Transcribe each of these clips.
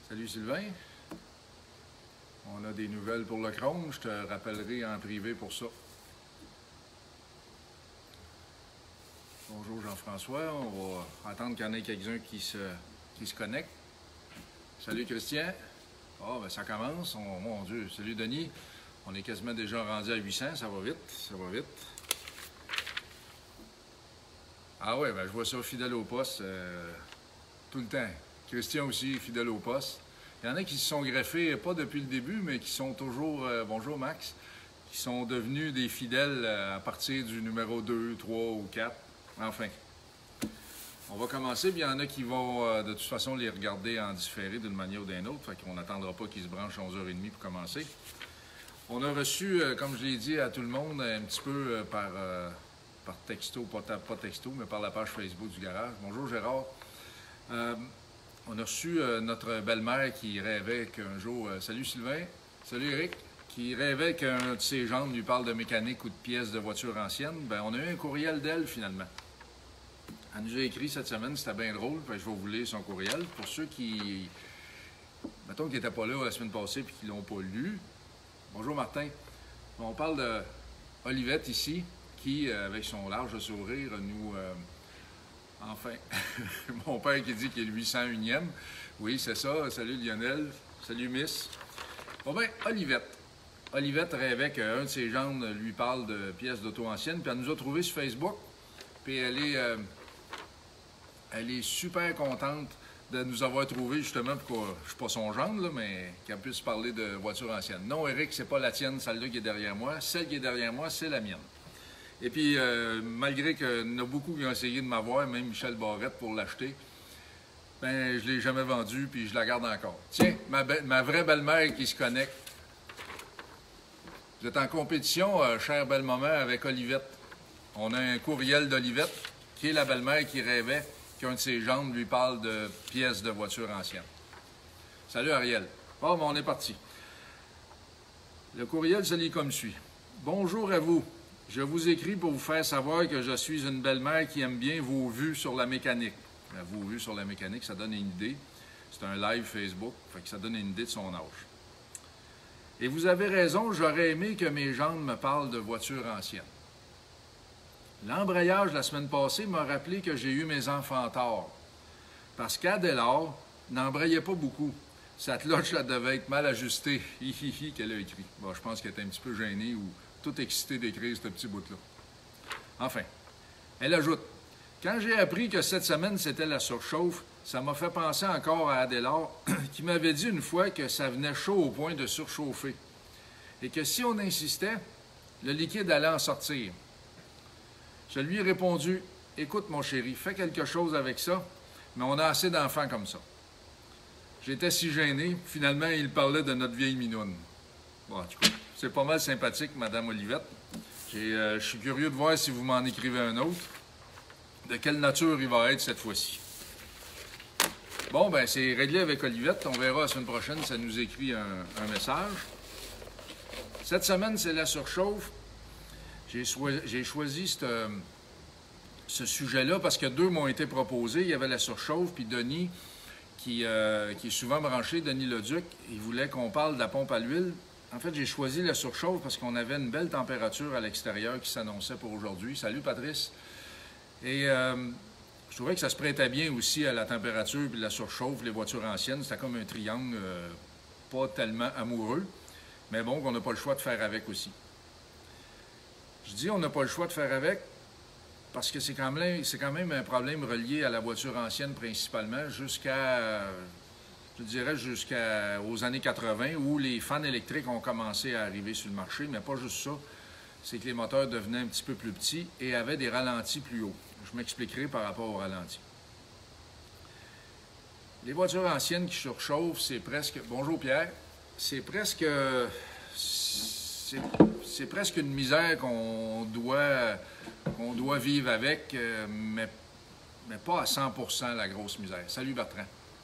Salut Sylvain. On a des nouvelles pour le Chrome. Je te rappellerai en privé pour ça. Bonjour Jean-François. On va attendre qu'il y en ait quelques-uns qui se connectent. Salut Christian. Ah, ben ça commence. Mon Dieu. Salut Denis. On est quasiment déjà rendu à 800. Ça va vite. Ça va vite. Ah ouais, ben je vois ça fidèle au poste tout le temps. Christian aussi, fidèle au poste. Il y en a qui se sont greffés, pas depuis le début, mais qui sont toujours, bonjour Max, qui sont devenus des fidèles à partir du numéro 2, 3 ou 4. Enfin, on va commencer, puis il y en a qui vont de toute façon les regarder en différé d'une manière ou d'une autre, fait qu'on n'attendra pas qu'ils se branchent à 11h30 pour commencer. On a reçu, comme je l'ai dit à tout le monde, un petit peu par texto, pas texto, mais par la page Facebook du garage. Bonjour Gérard. On a reçu notre belle-mère qui rêvait qu'un jour... salut Sylvain. Salut Eric. Qui rêvait qu'un de ses gendres lui parle de mécanique ou de pièces de voitures anciennes. Bien, on a eu un courriel d'elle finalement. Elle nous a écrit cette semaine, c'était bien drôle. Fait que je vais vous lire son courriel. Pour ceux qui... mettons qui n'étaient pas là la semaine passée et qui ne l'ont pas lu. Bonjour Martin. On parle de Olivette ici, qui, avec son large sourire, nous... enfin, mon père qui dit qu'il est le 801e. Oui, c'est ça. Salut Lionel. Salut Miss. Bon ben, Olivette. Olivette rêvait qu'un de ses gendres lui parle de pièces d'auto anciennes, puis elle nous a trouvés sur Facebook. Puis elle est super contente de nous avoir trouvés, justement, pour que je ne suis pas son gendre, là, mais qu'elle puisse parler de voitures anciennes. Non, Eric, c'est pas la tienne, celle-là qui est derrière moi. Celle qui est derrière moi, c'est la mienne. Et puis, malgré qu'il y en a beaucoup qui ont essayé de m'avoir, même Michel Barrette, pour l'acheter, ben je ne l'ai jamais vendue, puis je la garde encore. Tiens, ma vraie belle-mère qui se connecte. Vous êtes en compétition, chère belle-maman, avec Olivette. On a un courriel d'Olivette, qui est la belle-mère qui rêvait qu'un de ses gendres lui parle de pièces de voitures anciennes. Salut Ariel. Bon, ben on est parti. Le courriel se lit comme suit. Bonjour à vous. Je vous écris pour vous faire savoir que je suis une belle-mère qui aime bien vos vues sur la mécanique. Vos vues sur la mécanique, ça donne une idée. C'est un live Facebook, fait que ça donne une idée de son âge. Et vous avez raison, j'aurais aimé que mes gendres me parlent de voitures anciennes. L'embrayage la semaine passée m'a rappelé que j'ai eu mes enfants tard. Parce qu'Adélard n'embrayait pas beaucoup. Sa cloche, elle devait être mal ajustée. Hihihi, qu'elle a écrit. Bon, je pense qu'elle était un petit peu gênée ou tout excitée d'écrire ce petit bout-là. Enfin, elle ajoute, « Quand j'ai appris que cette semaine, c'était la surchauffe, ça m'a fait penser encore à Adélard, qui m'avait dit une fois que ça venait chaud au point de surchauffer, et que si on insistait, le liquide allait en sortir. Je lui ai répondu, « Écoute, mon chéri, fais quelque chose avec ça, mais on a assez d'enfants comme ça. » J'étais si gêné, finalement, il parlait de notre vieille minoune. Bon, en tout cas, c'est pas mal sympathique, Madame Olivette. Je suis curieux de voir si vous m'en écrivez un autre. De quelle nature il va être cette fois-ci. Bon, ben c'est réglé avec Olivette. On verra la semaine prochaine, ça nous écrit un message. Cette semaine, c'est la surchauffe. J'ai choisi ce sujet-là parce que deux m'ont été proposés. Il y avait la surchauffe, puis Denis, qui est souvent branché, Denis Leduc, il voulait qu'on parle de la pompe à l'huile. En fait, j'ai choisi la surchauffe parce qu'on avait une belle température à l'extérieur qui s'annonçait pour aujourd'hui. Salut, Patrice. Et je trouvais que ça se prêtait bien aussi à la température et la surchauffe, les voitures anciennes. C'était comme un triangle pas tellement amoureux, mais bon, qu'on n'a pas le choix de faire avec aussi. Je dis on n'a pas le choix de faire avec parce que c'est quand même un problème relié à la voiture ancienne principalement jusqu'à... je dirais jusqu'aux années 80, où les fans électriques ont commencé à arriver sur le marché, mais pas juste ça, c'est que les moteurs devenaient un petit peu plus petits et avaient des ralentis plus hauts. Je m'expliquerai par rapport aux ralentis. Les voitures anciennes qui surchauffent, c'est presque... Bonjour Pierre. C'est presque une misère qu'on doit vivre avec, mais pas à 100% la grosse misère. Salut Bertrand.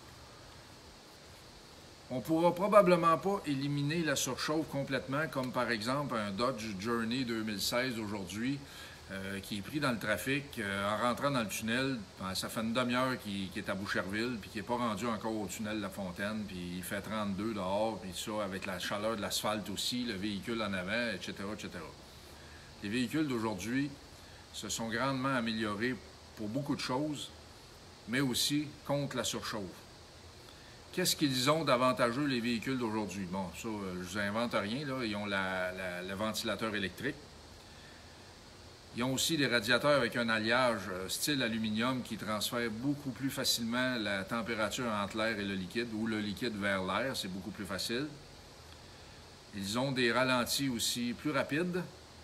On ne pourra probablement pas éliminer la surchauffe complètement, comme par exemple un Dodge Journey 2016 aujourd'hui, qui est pris dans le trafic en rentrant dans le tunnel. Ça fait une demi-heure qu'il est à Boucherville, puis qui n'est pas rendu encore au tunnel de La Fontaine, puis il fait 32 dehors, puis ça, avec la chaleur de l'asphalte aussi, le véhicule en avant, etc., etc. Les véhicules d'aujourd'hui se sont grandement améliorés pour beaucoup de choses, mais aussi contre la surchauffe. Qu'est-ce qu'ils ont d'avantageux, les véhicules d'aujourd'hui? Bon, ça, je vous invente rien, là. Ils ont le ventilateur électrique. Ils ont aussi des radiateurs avec un alliage style aluminium qui transfère beaucoup plus facilement la température entre l'air et le liquide, ou le liquide vers l'air, c'est beaucoup plus facile. Ils ont des ralentis aussi plus rapides.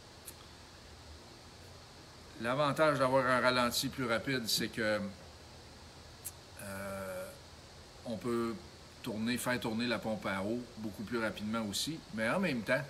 L'avantage d'avoir un ralenti plus rapide, c'est que on peut faire tourner la pompe à eau beaucoup plus rapidement aussi, mais en même temps,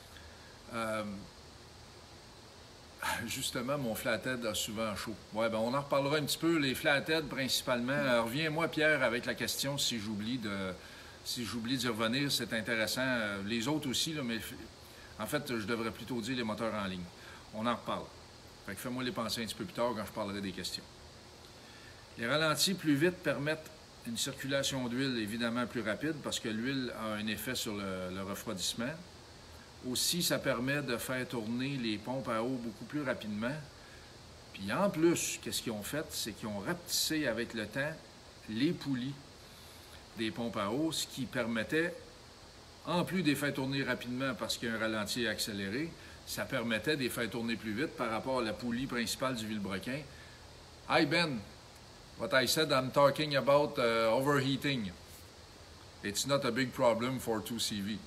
justement, mon flathead a souvent chaud. Ouais, ben on en reparlera un petit peu. Les flatheads, principalement. Reviens-moi, Pierre, avec la question si j'oublie d'y revenir. C'est intéressant. Les autres aussi, là, mais en fait, je devrais plutôt dire les moteurs en ligne. On en reparle. Fait que fais-moi les penser un petit peu plus tard quand je parlerai des questions. Les ralentis plus vite permettent une circulation d'huile évidemment plus rapide parce que l'huile a un effet sur le refroidissement. Aussi, ça permet de faire tourner les pompes à eau beaucoup plus rapidement. Puis en plus, qu'est-ce qu'ils ont fait? C'est qu'ils ont rapetissé avec le temps les poulies des pompes à eau, ce qui permettait, en plus de les faire tourner rapidement parce qu'il y a un ralenti accéléré, ça permettait de les faire tourner plus vite par rapport à la poulie principale du vilebrequin. Hi Ben, what I said, I'm talking about overheating. It's not a big problem for 2CV.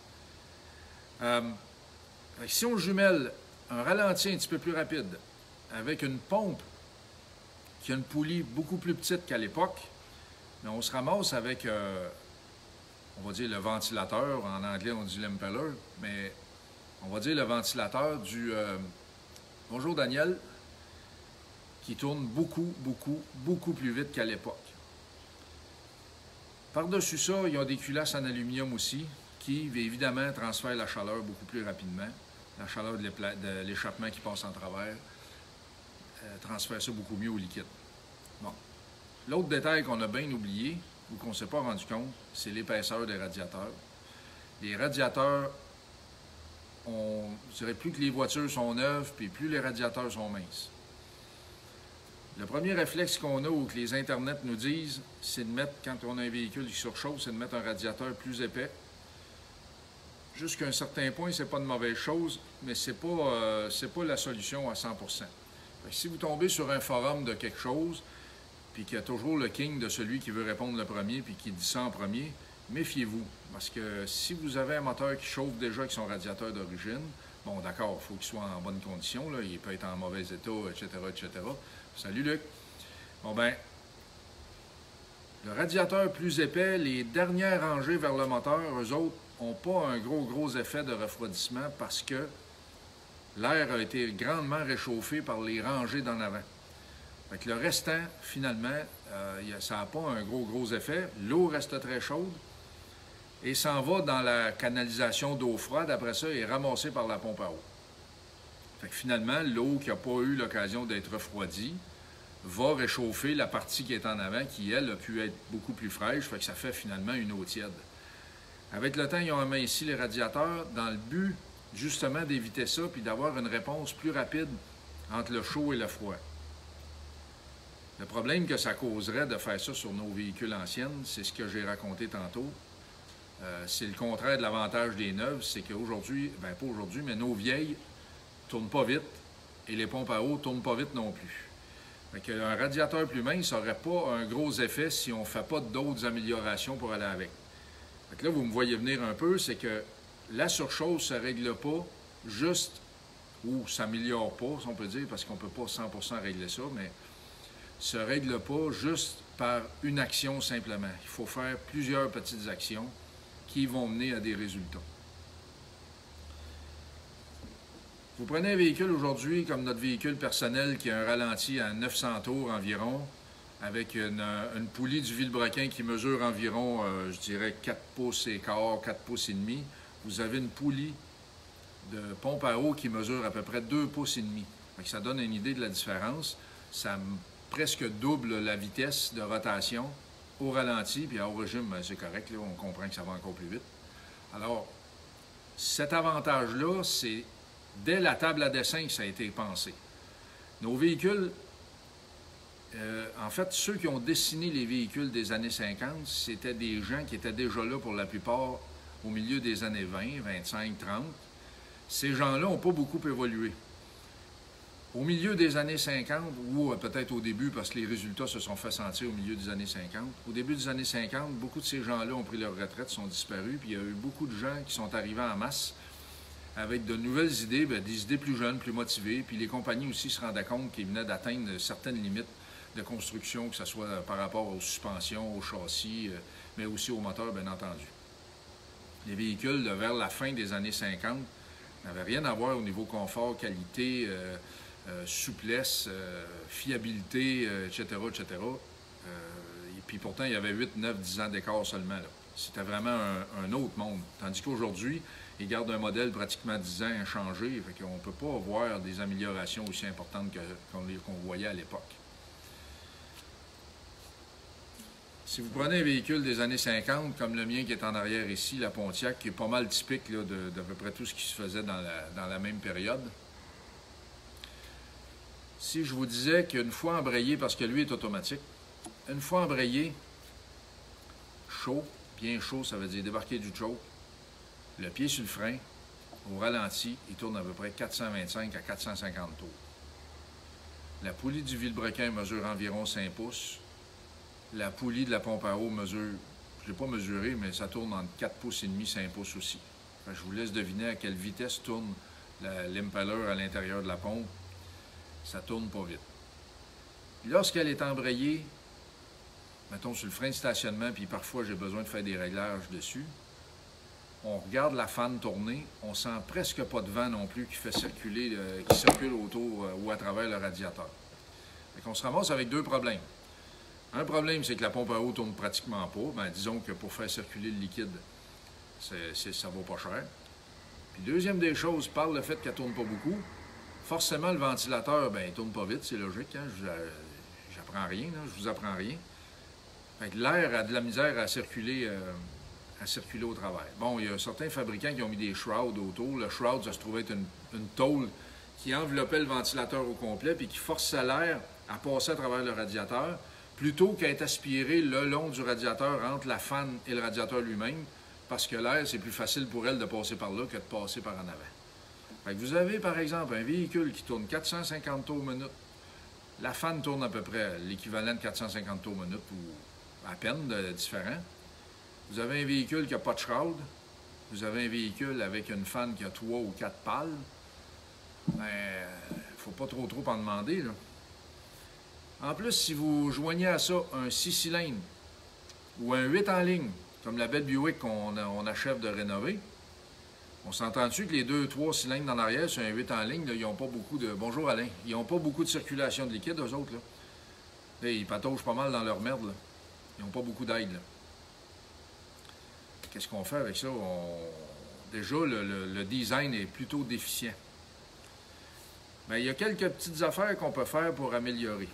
Si on jumelle un ralenti un petit peu plus rapide avec une pompe qui a une poulie beaucoup plus petite qu'à l'époque, on se ramasse avec, on va dire le ventilateur, en anglais on dit l'impeller, mais on va dire le ventilateur du Bonjour Daniel, qui tourne beaucoup plus vite qu'à l'époque. Par-dessus ça, il y a des culasses en aluminium aussi, qui, évidemment, transfèrent la chaleur beaucoup plus rapidement. La chaleur de l'échappement qui passe en travers transfère ça beaucoup mieux au liquide. Bon. L'autre détail qu'on a bien oublié, ou qu'on ne s'est pas rendu compte, c'est l'épaisseur des radiateurs. Les radiateurs, je dirais plus que les voitures sont neuves, puis plus les radiateurs sont minces. Le premier réflexe qu'on a, ou que les internets nous disent, c'est de mettre, quand on a un véhicule qui surchauffe, c'est de mettre un radiateur plus épais. Jusqu'à un certain point, ce n'est pas une mauvaise chose, mais ce n'est pas la solution à 100%. Si vous tombez sur un forum de quelque chose, puis qu'il y a toujours le king de celui qui veut répondre le premier, puis qui dit ça en premier, méfiez-vous. Parce que si vous avez un moteur qui chauffe déjà avec son radiateur d'origine, bon, d'accord, il faut qu'il soit en bonne condition, là, il peut être en mauvais état, etc., etc. Salut, Luc. Bon, ben, le radiateur plus épais, les dernières rangées vers le moteur, eux autres, n'ont pas un gros effet de refroidissement parce que l'air a été grandement réchauffé par les rangées d'en avant. Fait que le restant, finalement, ça n'a pas un gros effet. L'eau reste très chaude et s'en va dans la canalisation d'eau froide. Après ça, est ramassée par la pompe à eau. Fait que finalement, l'eau qui n'a pas eu l'occasion d'être refroidie va réchauffer la partie qui est en avant, qui, elle, a pu être beaucoup plus fraîche. Fait que ça fait finalement une eau tiède. Avec le temps, ils ont aminci les radiateurs dans le but, justement, d'éviter ça puis d'avoir une réponse plus rapide entre le chaud et le froid. Le problème que ça causerait de faire ça sur nos véhicules anciens, c'est ce que j'ai raconté tantôt. C'est le contraire de l'avantage des neuves, c'est qu'aujourd'hui, bien pas aujourd'hui, mais nos vieilles ne tournent pas vite et les pompes à eau ne tournent pas vite non plus. Fait un radiateur plus mince n'aurait pas un gros effet si on ne fait pas d'autres améliorations pour aller avec. Fait que là, vous me voyez venir un peu, c'est que la surchauffe ne se règle pas juste, ou ne s'améliore pas, si on peut dire, parce qu'on ne peut pas 100% régler ça, mais se règle pas juste par une action simplement. Il faut faire plusieurs petites actions qui vont mener à des résultats. Vous prenez un véhicule aujourd'hui comme notre véhicule personnel qui a un ralenti à 900 tours environ, avec une poulie du vilebrequin qui mesure environ, je dirais, 4 pouces et quart, 4 pouces et demi. Vous avez une poulie de pompe à eau qui mesure à peu près 2 pouces et demi. Fait que ça donne une idée de la différence. Ça presque double la vitesse de rotation au ralenti, puis au régime, c'est correct, là, on comprend que ça va encore plus vite. Alors, cet avantage-là, c'est dès la table à dessin que ça a été pensé. Nos véhicules, en fait, ceux qui ont dessiné les véhicules des années 50, c'était des gens qui étaient déjà là pour la plupart au milieu des années 20, 25, 30. Ces gens-là n'ont pas beaucoup évolué. Au milieu des années 50, ou peut-être au début, parce que les résultats se sont fait sentir au milieu des années 50, au début des années 50, beaucoup de ces gens-là ont pris leur retraite, sont disparus, puis il y a eu beaucoup de gens qui sont arrivés en masse avec de nouvelles idées, bien, des idées plus jeunes, plus motivées, puis les compagnies aussi se rendaient compte qu'ils venaient d'atteindre certaines limites de construction, que ce soit par rapport aux suspensions, aux châssis, mais aussi aux moteurs, bien entendu. Les véhicules, vers la fin des années 50, n'avaient rien à voir au niveau confort, qualité, souplesse, fiabilité, etc., etc. Et puis pourtant, il y avait 8, 9, 10 ans d'écart seulement. C'était vraiment un autre monde. Tandis qu'aujourd'hui, ils gardent un modèle pratiquement 10 ans inchangé. Fait qu'on ne peut pas voir des améliorations aussi importantes qu'on voyait à l'époque. Si vous prenez un véhicule des années 50, comme le mien qui est en arrière ici, la Pontiac, qui est pas mal typique là, d'à peu près tout ce qui se faisait dans la même période, si je vous disais qu'une fois embrayé, parce que lui est automatique, une fois embrayé, chaud, bien chaud, ça veut dire débarquer du choke, le pied sur le frein, au ralenti, il tourne à peu près 425 à 450 tours. La poulie du vilebrequin mesure environ 5 pouces. La poulie de la pompe à eau mesure, je ne l'ai pas mesuré, mais ça tourne entre 4 pouces et demi, 5 pouces aussi. Enfin, je vous laisse deviner à quelle vitesse tourne l'impeller à l'intérieur de la pompe. Ça tourne pas vite. Lorsqu'elle est embrayée, mettons sur le frein de stationnement, puis parfois j'ai besoin de faire des réglages dessus, on regarde la fan tourner, on sent presque pas de vent non plus qui fait circuler, qui circule autour ou à travers le radiateur. Fait qu'on se ramasse avec deux problèmes. Un problème, c'est que la pompe à eau ne tourne pratiquement pas. Bien, disons que pour faire circuler le liquide, ça ne vaut pas cher. Puis deuxième des choses, par le fait qu'elle ne tourne pas beaucoup, forcément, le ventilateur, bien, il ne tourne pas vite, c'est logique. Hein? J'apprends rien, là, je vous apprends rien. Fait que l'air a de la misère à circuler au travers. Bon, il y a certains fabricants qui ont mis des shrouds autour. Le shroud, ça se trouvait être une tôle qui enveloppait le ventilateur au complet puis qui forçait l'air à passer à travers le radiateur plutôt qu'à être aspiré le long du radiateur entre la fan et le radiateur lui-même, parce que l'air, c'est plus facile pour elle de passer par là que de passer par en avant. Fait que vous avez, par exemple, un véhicule qui tourne 450 tours minute. La fan tourne à peu près l'équivalent de 450 tours minute ou à peine différent. Vous avez un véhicule qui n'a pas de shroud. Vous avez un véhicule avec une fan qui a 3 ou 4 pales. Ben, il ne faut pas trop en demander, là. En plus, si vous joignez à ça un 6 cylindres ou un 8 en ligne, comme la belle Buick qu'on achève de rénover, on s'entend dessus que les 2-3 cylindres en arrière sur un 8 en ligne, là, ils n'ont pas beaucoup de... Bonjour Alain. Ils n'ont pas beaucoup de circulation de liquide, eux autres. Là. Là, ils pataugent pas mal dans leur merde. Là. Ils n'ont pas beaucoup d'aide. Qu'est-ce qu'on fait avec ça? Déjà, le design est plutôt déficient. Bien, il y a quelques petites affaires qu'on peut faire pour améliorer.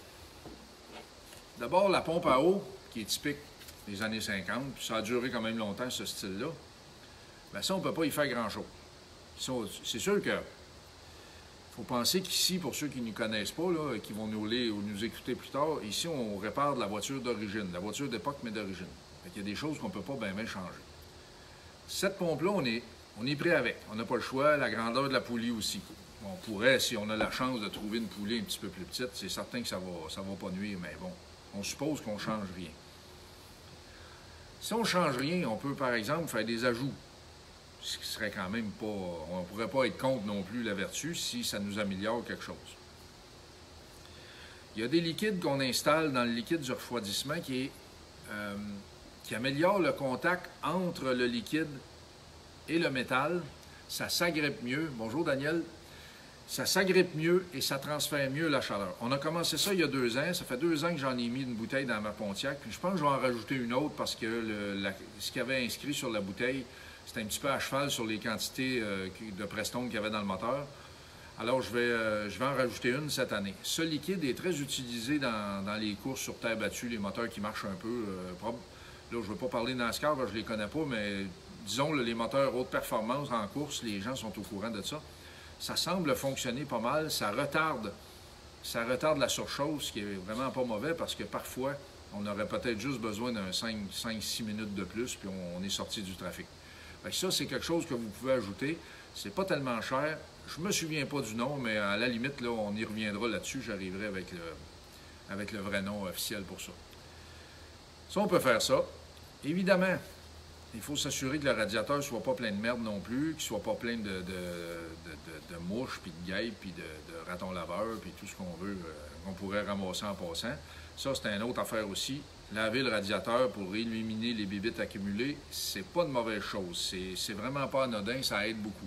D'abord, la pompe à eau, qui est typique des années 50, puis ça a duré quand même longtemps, ce style-là. Bien, ça, on ne peut pas y faire grand-chose. C'est sûr que faut penser qu'ici, pour ceux qui ne nous connaissent pas, là, qui vont nous lire ou nous écouter plus tard, ici, on répare de la voiture d'origine, la voiture d'époque, mais d'origine. Il y a des choses qu'on ne peut pas bien changer. Cette pompe-là, on est prêt avec. On n'a pas le choix, la grandeur de la poulie aussi. On pourrait, si on a la chance de trouver une poulie un petit peu plus petite, c'est certain que ça va pas nuire, mais bon, on suppose qu'on ne change rien. Si on ne change rien, on peut, par exemple, faire des ajouts. Ce qui serait quand même pas... On ne pourrait pas être contre non plus la vertu si ça nous améliore quelque chose. Il y a des liquides qu'on installe dans le liquide du refroidissement qui améliore le contact entre le liquide et le métal. Ça s'agrippe mieux. Bonjour Daniel. Ça s'agrippe mieux et ça transfère mieux la chaleur. On a commencé ça il y a 2 ans. Ça fait 2 ans que j'en ai mis une bouteille dans ma Pontiac. Puis je pense que je vais en rajouter une autre parce que ce qu'il y avait inscrit sur la bouteille, c'était un petit peu à cheval sur les quantités de Prestone qu'il y avait dans le moteur. Alors, je vais en rajouter une cette année. Ce liquide est très utilisé dans les courses sur terre battue, les moteurs qui marchent un peu. Là, je ne veux pas parler de NASCAR, je ne les connais pas, mais disons, les moteurs haute performance en course, les gens sont au courant de ça. Ça semble fonctionner pas mal. Ça retarde la surchauffe, ce qui est vraiment pas mauvais parce que parfois, on aurait peut-être juste besoin d'un 5-6 minutes de plus, puis on est sorti du trafic. Fait que ça, c'est quelque chose que vous pouvez ajouter. C'est pas tellement cher. Je me souviens pas du nom, mais à la limite, là, on y reviendra là-dessus. J'arriverai avec le vrai nom officiel pour ça. Ça, on peut faire ça. Évidemment, il faut s'assurer que le radiateur ne soit pas plein de merde non plus, qu'il ne soit pas plein de mouches, puis de guêpes, puis de ratons laveurs, puis tout ce qu'on veut, qu'on pourrait ramasser en passant. Ça, c'est une autre affaire aussi. Laver le radiateur pour éliminer les bébites accumulées, c'est pas de mauvaise chose. C'est vraiment pas anodin, ça aide beaucoup.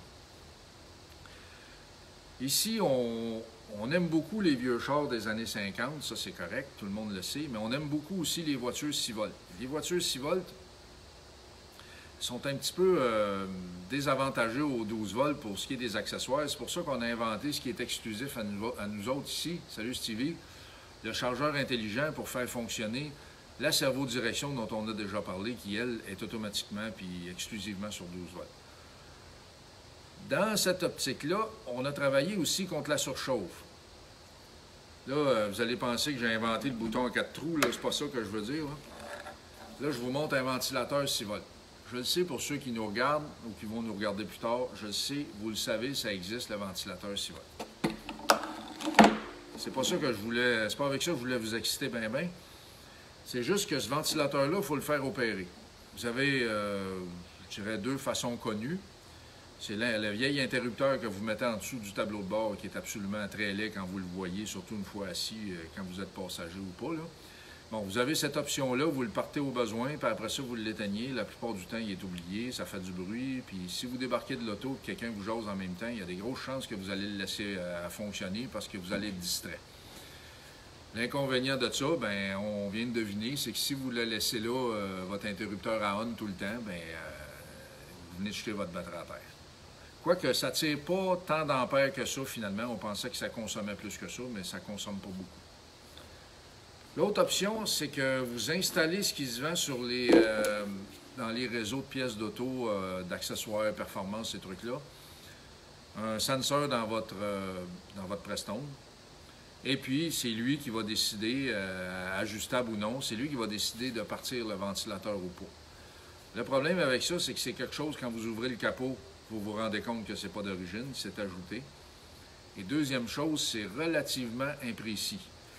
Ici, on aime beaucoup les vieux chars des années 50, ça c'est correct, tout le monde le sait, mais on aime beaucoup aussi les voitures 6 volts. Les voitures 6 volts sont un petit peu désavantagées aux 12 volts pour ce qui est des accessoires. C'est pour ça qu'on a inventé ce qui est exclusif à nous autres ici. Salut Stevie! Le chargeur intelligent pour faire fonctionner la servo-direction dont on a déjà parlé, qui, elle, est automatiquement puis exclusivement sur 12 volts. Dans cette optique-là, on a travaillé aussi contre la surchauffe. Là, vous allez penser que j'ai inventé le bouton à 4 trous, là, c'est pas ça que je veux dire. Là, je vous montre un ventilateur 6 volts. Je le sais pour ceux qui nous regardent ou qui vont nous regarder plus tard, je le sais, vous le savez, ça existe, le ventilateur 6 volts. C'est pas ça que je voulais, c'est pas avec ça que je voulais vous exciter bien. C'est juste que ce ventilateur-là, il faut le faire opérer. Vous avez, je dirais, deux façons connues. C'est le vieil interrupteur que vous mettez en dessous du tableau de bord qui est absolument très laid quand vous le voyez, surtout une fois assis, quand vous êtes passager ou pas, là. Bon, vous avez cette option-là, vous le partez au besoin, puis après ça, vous l'éteignez. La plupart du temps, il est oublié, ça fait du bruit. Puis si vous débarquez de l'auto et quelqu'un vous jase en même temps, il y a des grosses chances que vous allez le laisser fonctionner parce que vous allez être distrait. L'inconvénient de ça, bien, on vient de deviner, c'est que si vous le laissez là, votre interrupteur à on tout le temps, bien, vous venez de jeter votre batterie à terre. Quoique ça ne tire pas tant d'ampères que ça, finalement. On pensait que ça consommait plus que ça, mais ça ne consomme pas beaucoup. L'autre option, c'est que vous installez ce qui se vend sur dans les réseaux de pièces d'auto, d'accessoires, performance, ces trucs-là, un sensor dans votre Prestone. Et puis, c'est lui qui va décider, ajustable ou non, c'est lui qui va décider de partir le ventilateur ou pas. Le problème avec ça, c'est que c'est quelque chose, quand vous ouvrez le capot, vous vous rendez compte que ce n'est pas d'origine, c'est ajouté. Et deuxième chose, c'est relativement imprécis.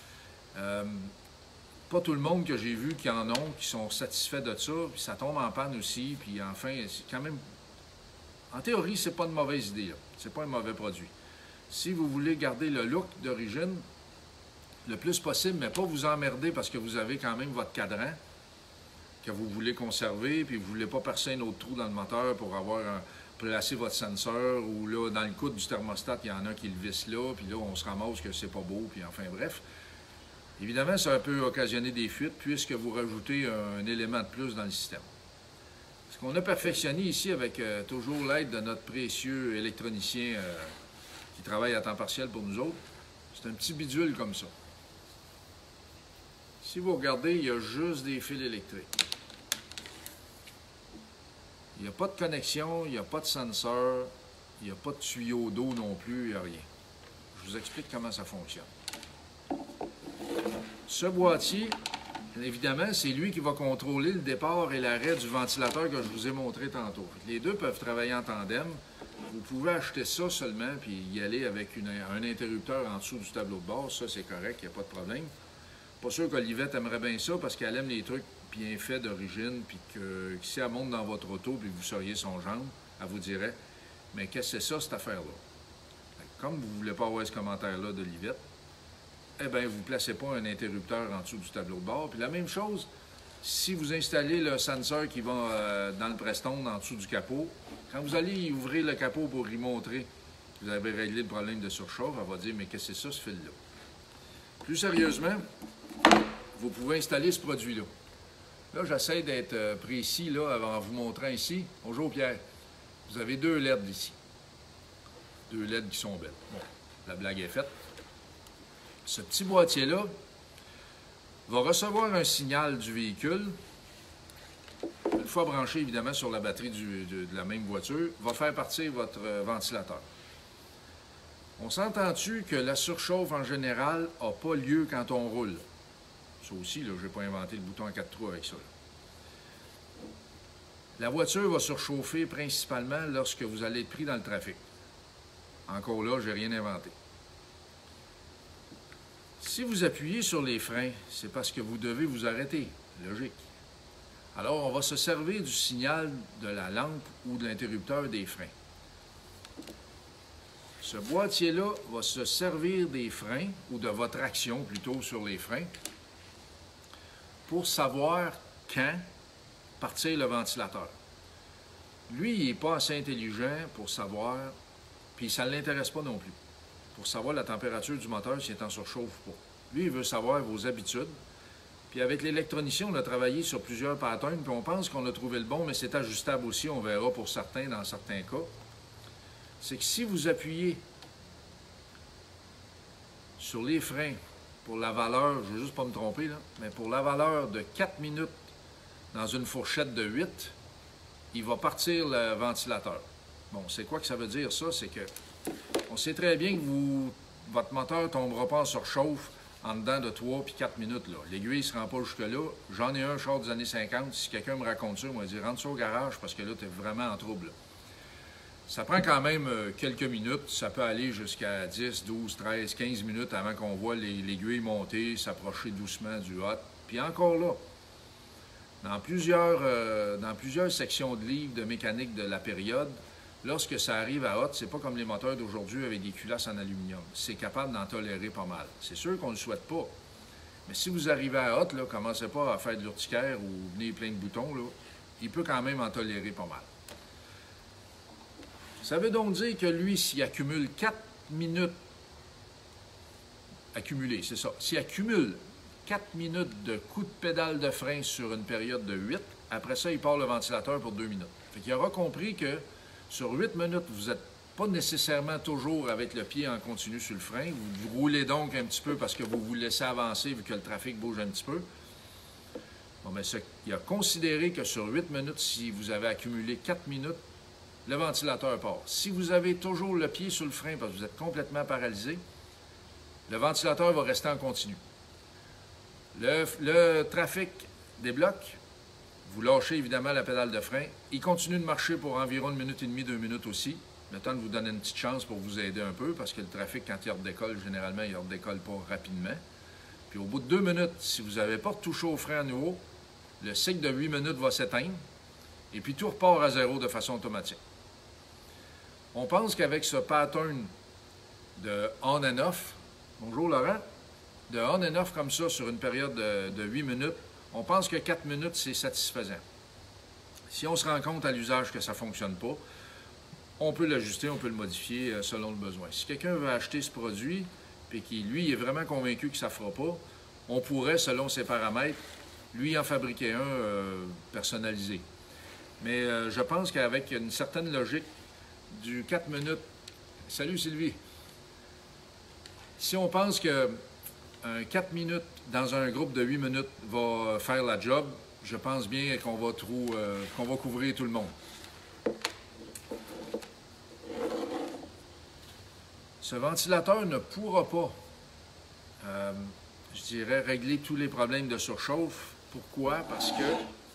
Pas tout le monde que j'ai vu qui en ont, qui sont satisfaits de ça, puis ça tombe en panne aussi, puis enfin, c'est quand même... En théorie, c'est pas une mauvaise idée, c'est pas un mauvais produit. Si vous voulez garder le look d'origine, le plus possible, mais pas vous emmerder parce que vous avez quand même votre cadran que vous voulez conserver, puis vous ne voulez pas percer un autre trou dans le moteur pour placer votre senseur, ou là, dans le coude du thermostat, il y en a qui le vissent là, puis là, on se ramasse que c'est pas beau, puis enfin, bref. Évidemment, ça peut occasionner des fuites puisque vous rajoutez un élément de plus dans le système. Ce qu'on a perfectionné ici avec toujours l'aide de notre précieux électronicien qui travaille à temps partiel pour nous autres, c'est un petit bidule comme ça. Si vous regardez, il y a juste des fils électriques. Il n'y a pas de connexion, il n'y a pas de senseur, il n'y a pas de tuyau d'eau non plus, il n'y a rien. Je vous explique comment ça fonctionne. Ce boîtier, évidemment, c'est lui qui va contrôler le départ et l'arrêt du ventilateur que je vous ai montré tantôt. Les deux peuvent travailler en tandem. Vous pouvez acheter ça seulement puis y aller avec un interrupteur en dessous du tableau de bord. Ça, c'est correct, il n'y a pas de problème. Pas sûr qu'Olivette aimerait bien ça parce qu'elle aime les trucs bien faits d'origine, puis que si elle monte dans votre auto puis vous seriez son gendre, elle vous dirait « Mais qu'est-ce que c'est ça, cette affaire-là? » Comme vous ne voulez pas avoir ce commentaire-là d'Olivette, eh bien, vous ne placez pas un interrupteur en dessous du tableau de bord. Puis la même chose, si vous installez le sensor qui va dans le Prestone en dessous du capot, quand vous allez ouvrir le capot pour y montrer que vous avez réglé le problème de surchauffe, elle va dire « Mais qu'est-ce que c'est ça, ce fil-là? » Plus sérieusement, vous pouvez installer ce produit-là. Là, j'essaie d'être précis là, en vous montrant ici. Bonjour Pierre. Vous avez deux LED ici. Deux LED qui sont belles. Bon. la blague est faite. Ce petit boîtier-là va recevoir un signal du véhicule, une fois branché évidemment sur la batterie de la même voiture, va faire partir votre ventilateur. On s'entend-tu que la surchauffe en général n'a pas lieu quand on roule? Ça aussi, là, je n'ai pas inventé le bouton à 4 trous avec ça. La voiture va surchauffer principalement lorsque vous allez être pris dans le trafic. Encore là, je n'ai rien inventé. Si vous appuyez sur les freins, c'est parce que vous devez vous arrêter. Logique. Alors, on va se servir du signal de la lampe ou de l'interrupteur des freins. Ce boîtier-là va se servir des freins, ou de votre action plutôt sur les freins, pour savoir quand partir le ventilateur. Lui, il n'est pas assez intelligent pour savoir, puis ça ne l'intéresse pas non plus, pour savoir la température du moteur s'il est en surchauffe ou pas. Lui, il veut savoir vos habitudes. Puis avec l'électronicien, on a travaillé sur plusieurs patterns, puis on pense qu'on a trouvé le bon, mais c'est ajustable aussi, on verra pour certains, dans certains cas. C'est que si vous appuyez sur les freins pour la valeur, je ne veux juste pas me tromper, là, mais pour la valeur de 4 minutes dans une fourchette de 8, il va partir le ventilateur. Bon, c'est quoi que ça veut dire ça? C'est que on sait très bien que votre moteur ne tombera pas en surchauffe en dedans de 3 puis 4 minutes. L'aiguille ne se rend pas jusque-là. J'en ai un char des années 50. Si quelqu'un me raconte ça, moi, je dis rentre ça au garage parce que là, tu es vraiment en trouble. Ça prend quand même quelques minutes. Ça peut aller jusqu'à 10, 12, 13, 15 minutes avant qu'on voit l'aiguille monter, s'approcher doucement du hot. Puis encore là, dans plusieurs sections de livres de mécanique de la période, lorsque ça arrive à hot, c'est pas comme les moteurs d'aujourd'hui avec des culasses en aluminium. C'est capable d'en tolérer pas mal. C'est sûr qu'on ne le souhaite pas. Mais si vous arrivez à hot, là, commencez pas à faire de l'urticaire ou venez plein de boutons, là, il peut quand même en tolérer pas mal. Ça veut donc dire que lui, s'il accumule 4 minutes accumulées, c'est ça, s'il accumule 4 minutes de coups de pédale de frein sur une période de 8, après ça, il part le ventilateur pour 2 minutes. Fait qu'il aura compris que sur 8 minutes, vous n'êtes pas nécessairement toujours avec le pied en continu sur le frein. Vous roulez donc un petit peu parce que vous vous laissez avancer vu que le trafic bouge un petit peu. Bon, mais il a considéré que sur 8 minutes, si vous avez accumulé 4 minutes, le ventilateur part. Si vous avez toujours le pied sur le frein parce que vous êtes complètement paralysé, le ventilateur va rester en continu. Le trafic débloque. Vous lâchez évidemment la pédale de frein. Il continue de marcher pour environ 1 minute et demie, 2 minutes aussi. Le temps de vous donner une petite chance pour vous aider un peu, parce que le trafic, quand il redécolle, généralement, il ne redécolle pas rapidement. Puis au bout de 2 minutes, si vous n'avez pas retouché au frein à nouveau, le cycle de 8 minutes va s'éteindre, et puis tout repart à zéro de façon automatique. On pense qu'avec ce pattern de on and off, bonjour Laurent, de on and off comme ça sur une période de 8 minutes, on pense que 4 minutes, c'est satisfaisant. Si on se rend compte à l'usage que ça ne fonctionne pas, on peut l'ajuster, on peut le modifier selon le besoin. Si quelqu'un veut acheter ce produit, et qui, lui, est vraiment convaincu que ça ne fera pas, on pourrait, selon ses paramètres, lui en fabriquer un personnalisé. Mais je pense qu'avec une certaine logique du 4 minutes... Salut Sylvie! Si on pense que un 4 minutes dans un groupe de 8 minutes va faire la job, je pense bien qu'on va couvrir tout le monde. Ce ventilateur ne pourra pas, je dirais, régler tous les problèmes de surchauffe. Pourquoi? Parce que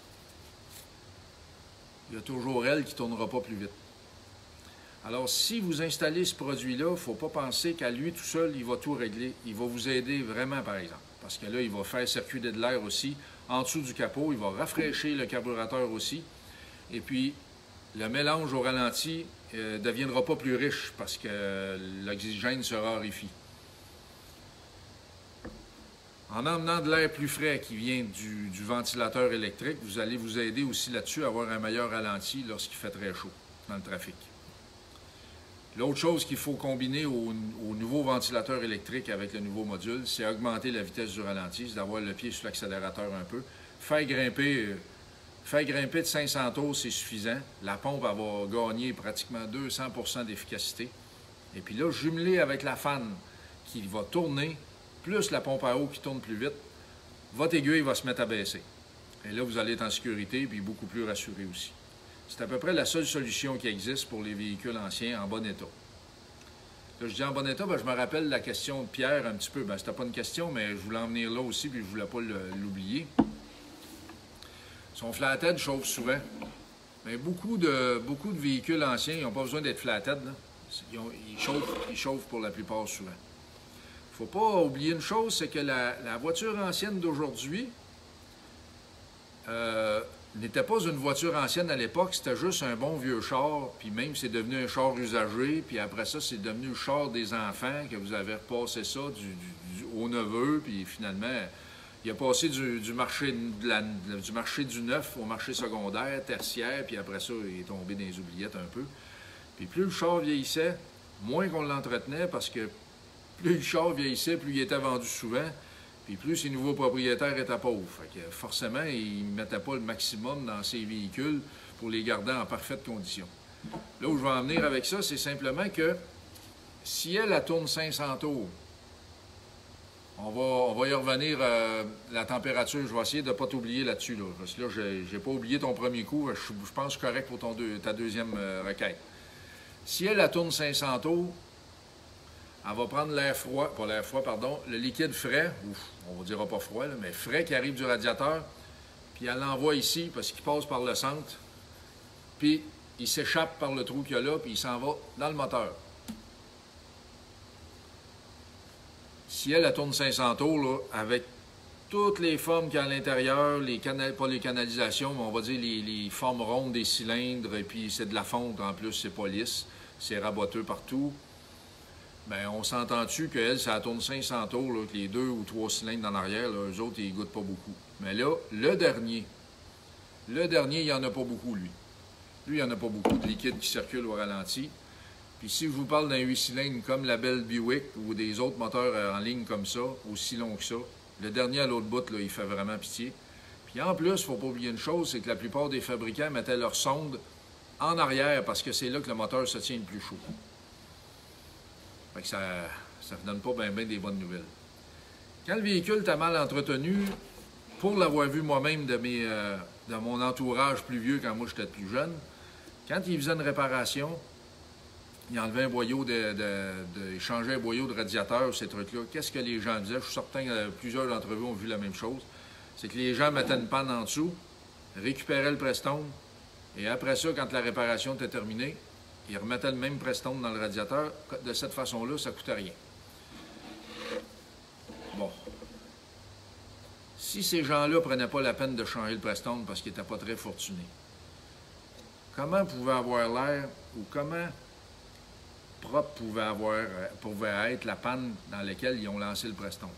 il y a toujours elle qui ne tournera pas plus vite. Alors, si vous installez ce produit-là, il ne faut pas penser qu'à lui tout seul, il va tout régler. Il va vous aider vraiment, par exemple. Parce que là, il va faire circuler de l'air aussi en dessous du capot. Il va rafraîchir le carburateur aussi. Et puis, le mélange au ralenti ne deviendra pas plus riche parce que l'oxygène se raréfie. En emmenant de l'air plus frais qui vient du ventilateur électrique, vous allez vous aider aussi là-dessus à avoir un meilleur ralenti lorsqu'il fait très chaud dans le trafic. L'autre chose qu'il faut combiner au nouveau ventilateur électrique avec le nouveau module, c'est augmenter la vitesse du ralenti, c'est d'avoir le pied sur l'accélérateur un peu. Faire grimper de 500 tours, c'est suffisant. La pompe elle va gagner pratiquement 200% d'efficacité. Et puis là, jumelé avec la fan qui va tourner, plus la pompe à eau qui tourne plus vite, votre aiguille va se mettre à baisser. Et là, vous allez être en sécurité puis beaucoup plus rassuré aussi. C'est à peu près la seule solution qui existe pour les véhicules anciens en bon état. Là, je dis en bon état, je me rappelle la question de Pierre un petit peu. C'était pas une question, mais je voulais en venir là aussi puis je voulais pas l'oublier. Son flathead chauffe souvent. Mais beaucoup de véhicules anciens, ils n'ont pas besoin d'être flathead. Ils chauffent pour la plupart souvent. Il ne faut pas oublier une chose, c'est que la voiture ancienne d'aujourd'hui n'était pas une voiture ancienne à l'époque, c'était juste un bon vieux char, puis même c'est devenu un char usagé, puis après ça, c'est devenu le char des enfants, que vous avez repassé ça au neveu, puis finalement, il a passé du marché du neuf au marché secondaire, tertiaire, puis après ça, il est tombé dans les oubliettes un peu. Puis plus le char vieillissait, moins qu'on l'entretenait, parce que plus le char vieillissait, plus il était vendu souvent, puis plus ses nouveaux propriétaires étaient pauvres. Fait que forcément, ils ne mettaient pas le maximum dans ces véhicules pour les garder en parfaite condition. Là où je vais en venir avec ça, c'est simplement que si elle tourne 500 tours, on va y revenir la température. Je vais essayer de ne pas t'oublier là-dessus. Là, parce que là, je n'ai pas oublié ton premier coup. Je pense que je suis correct pour ta deuxième requête. Si elle tourne 500 tours, elle va prendre l'air froid, pas l'air froid, pardon, le liquide frais, on ne dira pas froid, là, mais frais qui arrive du radiateur, puis elle l'envoie ici parce qu'il passe par le centre, puis il s'échappe par le trou qu'il y a là, puis il s'en va dans le moteur. Si elle tourne 500 tours, là, avec toutes les formes qu'il y a à l'intérieur, pas les canalisations, mais on va dire les formes rondes des cylindres, et puis c'est de la fonte en plus, c'est pas lisse, c'est raboteux partout. Bien, on s'entend-tu qu'elle, ça tourne 500 tours, là, que les 2 ou 3 cylindres en arrière, là, eux autres, ils goûtent pas beaucoup. Mais là, le dernier, il n'y en a pas beaucoup, lui. Lui, il n'y en a pas beaucoup de liquide qui circule au ralenti. Puis si je vous parle d'un 8 cylindres comme la belle Buick ou des autres moteurs en ligne comme ça, aussi long que ça, le dernier à l'autre bout, là, il fait vraiment pitié. Puis en plus, il ne faut pas oublier une chose, c'est que la plupart des fabricants mettaient leur sonde en arrière parce que c'est là que le moteur se tient le plus chaud. Fait que ça ne donne pas bien des bonnes nouvelles. Quand le véhicule est mal entretenu, pour l'avoir vu moi-même de mon entourage plus vieux quand moi j'étais plus jeune, quand il faisait une réparation, il enlevait un boyau il changeait un boyau de radiateur, ces trucs-là. Qu'est-ce que les gens disaient? Je suis certain que plusieurs d'entre vous ont vu la même chose. C'est que les gens mettaient une panne en dessous, récupéraient le Prestone, et après ça, quand la réparation était terminée, ils remettaient le même Prestone dans le radiateur. De cette façon-là, ça ne coûtait rien. Bon. Si ces gens-là ne prenaient pas la peine de changer le Prestone parce qu'ils n'étaient pas très fortunés, comment pouvait avoir l'air ou comment propre pouvait être la panne dans laquelle ils ont lancé le Prestone?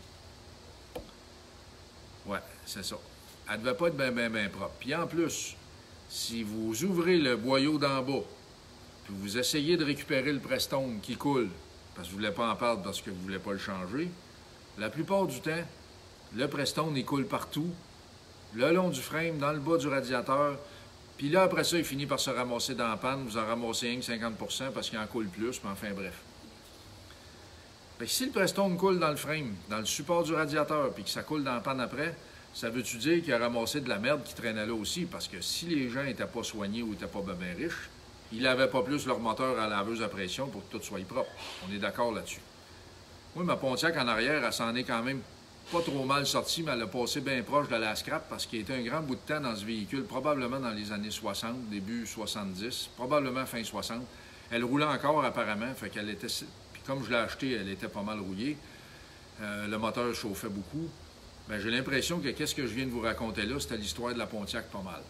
Ouais, c'est ça. Elle ne devait pas être bien propre. Puis en plus, si vous ouvrez le boyau d'en bas, puis vous essayez de récupérer le Prestone qui coule, parce que vous ne voulez pas en perdre parce que vous ne voulez pas le changer, la plupart du temps, le Prestone, il coule partout, le long du frame, dans le bas du radiateur, puis là, après ça, il finit par se ramasser dans la panne, vous en ramassez rien que 50 % parce qu'il en coule plus, mais enfin bref. Fait que si le Prestone coule dans le frame, dans le support du radiateur, puis que ça coule dans la panne après, ça veut-tu dire qu'il a ramassé de la merde qui traînait là aussi? Parce que si les gens n'étaient pas soignés ou n'étaient pas bien riches, ils n'avaient pas plus leur moteur à laveuse à pression pour que tout soit propre. On est d'accord là-dessus. Moi, ma Pontiac en arrière, elle s'en est quand même pas trop mal sortie, mais elle a passé bien proche de la scrap parce qu'il était un grand bout de temps dans ce véhicule, probablement dans les années 60, début 70, probablement fin 60. Elle roulait encore apparemment, fait qu'elle était... Puis comme je l'ai acheté, elle était pas mal rouillée. Le moteur chauffait beaucoup. Bien, j'ai l'impression que qu'est-ce que je viens de vous raconter là, c'était l'histoire de la Pontiac pas mal.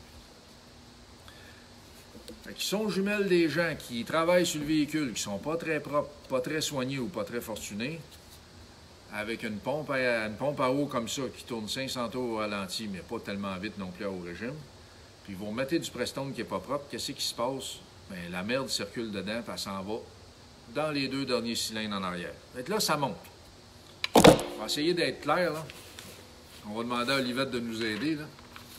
Fait qu'ils sont jumelles des gens qui travaillent sur le véhicule, qui sont pas très propres, pas très soignés ou pas très fortunés, avec une pompe à eau comme ça qui tourne 500 tours au ralenti, mais pas tellement vite non plus à haut régime. Puis vous remettez du Prestone qui n'est pas propre, qu'est-ce qui se passe? Bien, la merde circule dedans, puis elle s'en va dans les 2 derniers cylindres en arrière. Fait que là, ça monte. On va essayer d'être clair, là. On va demander à Olivette de nous aider, là.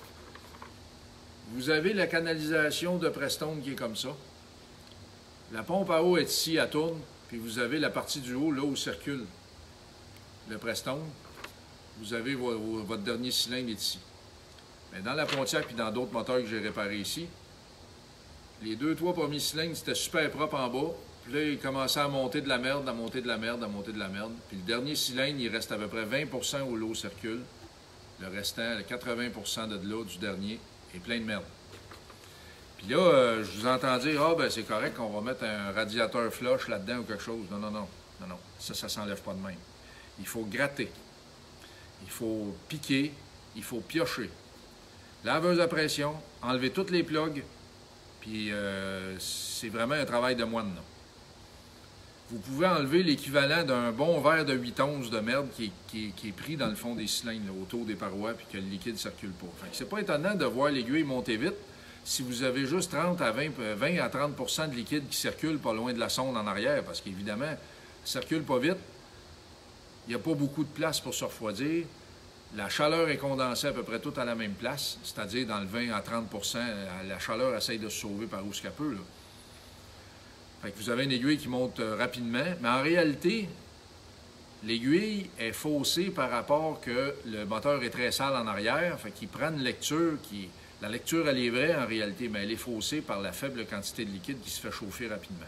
Vous avez la canalisation de Prestone qui est comme ça. La pompe à eau est ici, elle tourne, puis vous avez la partie du haut, là où circule le Prestone, vous avez votre dernier cylindre est ici. Mais dans la Pontiac puis dans d'autres moteurs que j'ai réparés ici, les 2-3 premiers cylindres, c'était super propre en bas. Puis là, il commençait à monter de la merde, à monter de la merde, à monter de la merde. Puis le dernier cylindre, il reste à peu près 20% où l'eau circule. Le restant, 80% de l'eau du dernier, est plein de merde. Puis là, je vous entends dire, ah ben c'est correct qu'on va mettre un radiateur flush là-dedans ou quelque chose. Non, non, non, non, non. Ça s'enlève pas de même. Il faut gratter. Il faut piquer. Il faut piocher. Laveuse à pression, enlever toutes les plugs. Puis c'est vraiment un travail de moine, là. Vous pouvez enlever l'équivalent d'un bon verre de 8 onces de merde qui est pris dans le fond des cylindres, là, autour des parois, puis que le liquide ne circule pas. Fait que c'est pas étonnant de voir l'aiguille monter vite si vous avez juste 20 à 30% de liquide qui circule pas loin de la sonde en arrière, parce qu'évidemment, ça ne circule pas vite. Il n'y a pas beaucoup de place pour se refroidir. La chaleur est condensée à peu près toute à la même place, c'est-à-dire dans le 20 à 30%, la chaleur essaye de se sauver par où ce qu'elle peut, là. Fait que vous avez une aiguille qui monte rapidement, mais en réalité, l'aiguille est faussée par rapport que le moteur est très sale en arrière, fait qu'il prend une lecture La lecture, elle est vraie en réalité, mais elle est faussée par la faible quantité de liquide qui se fait chauffer rapidement.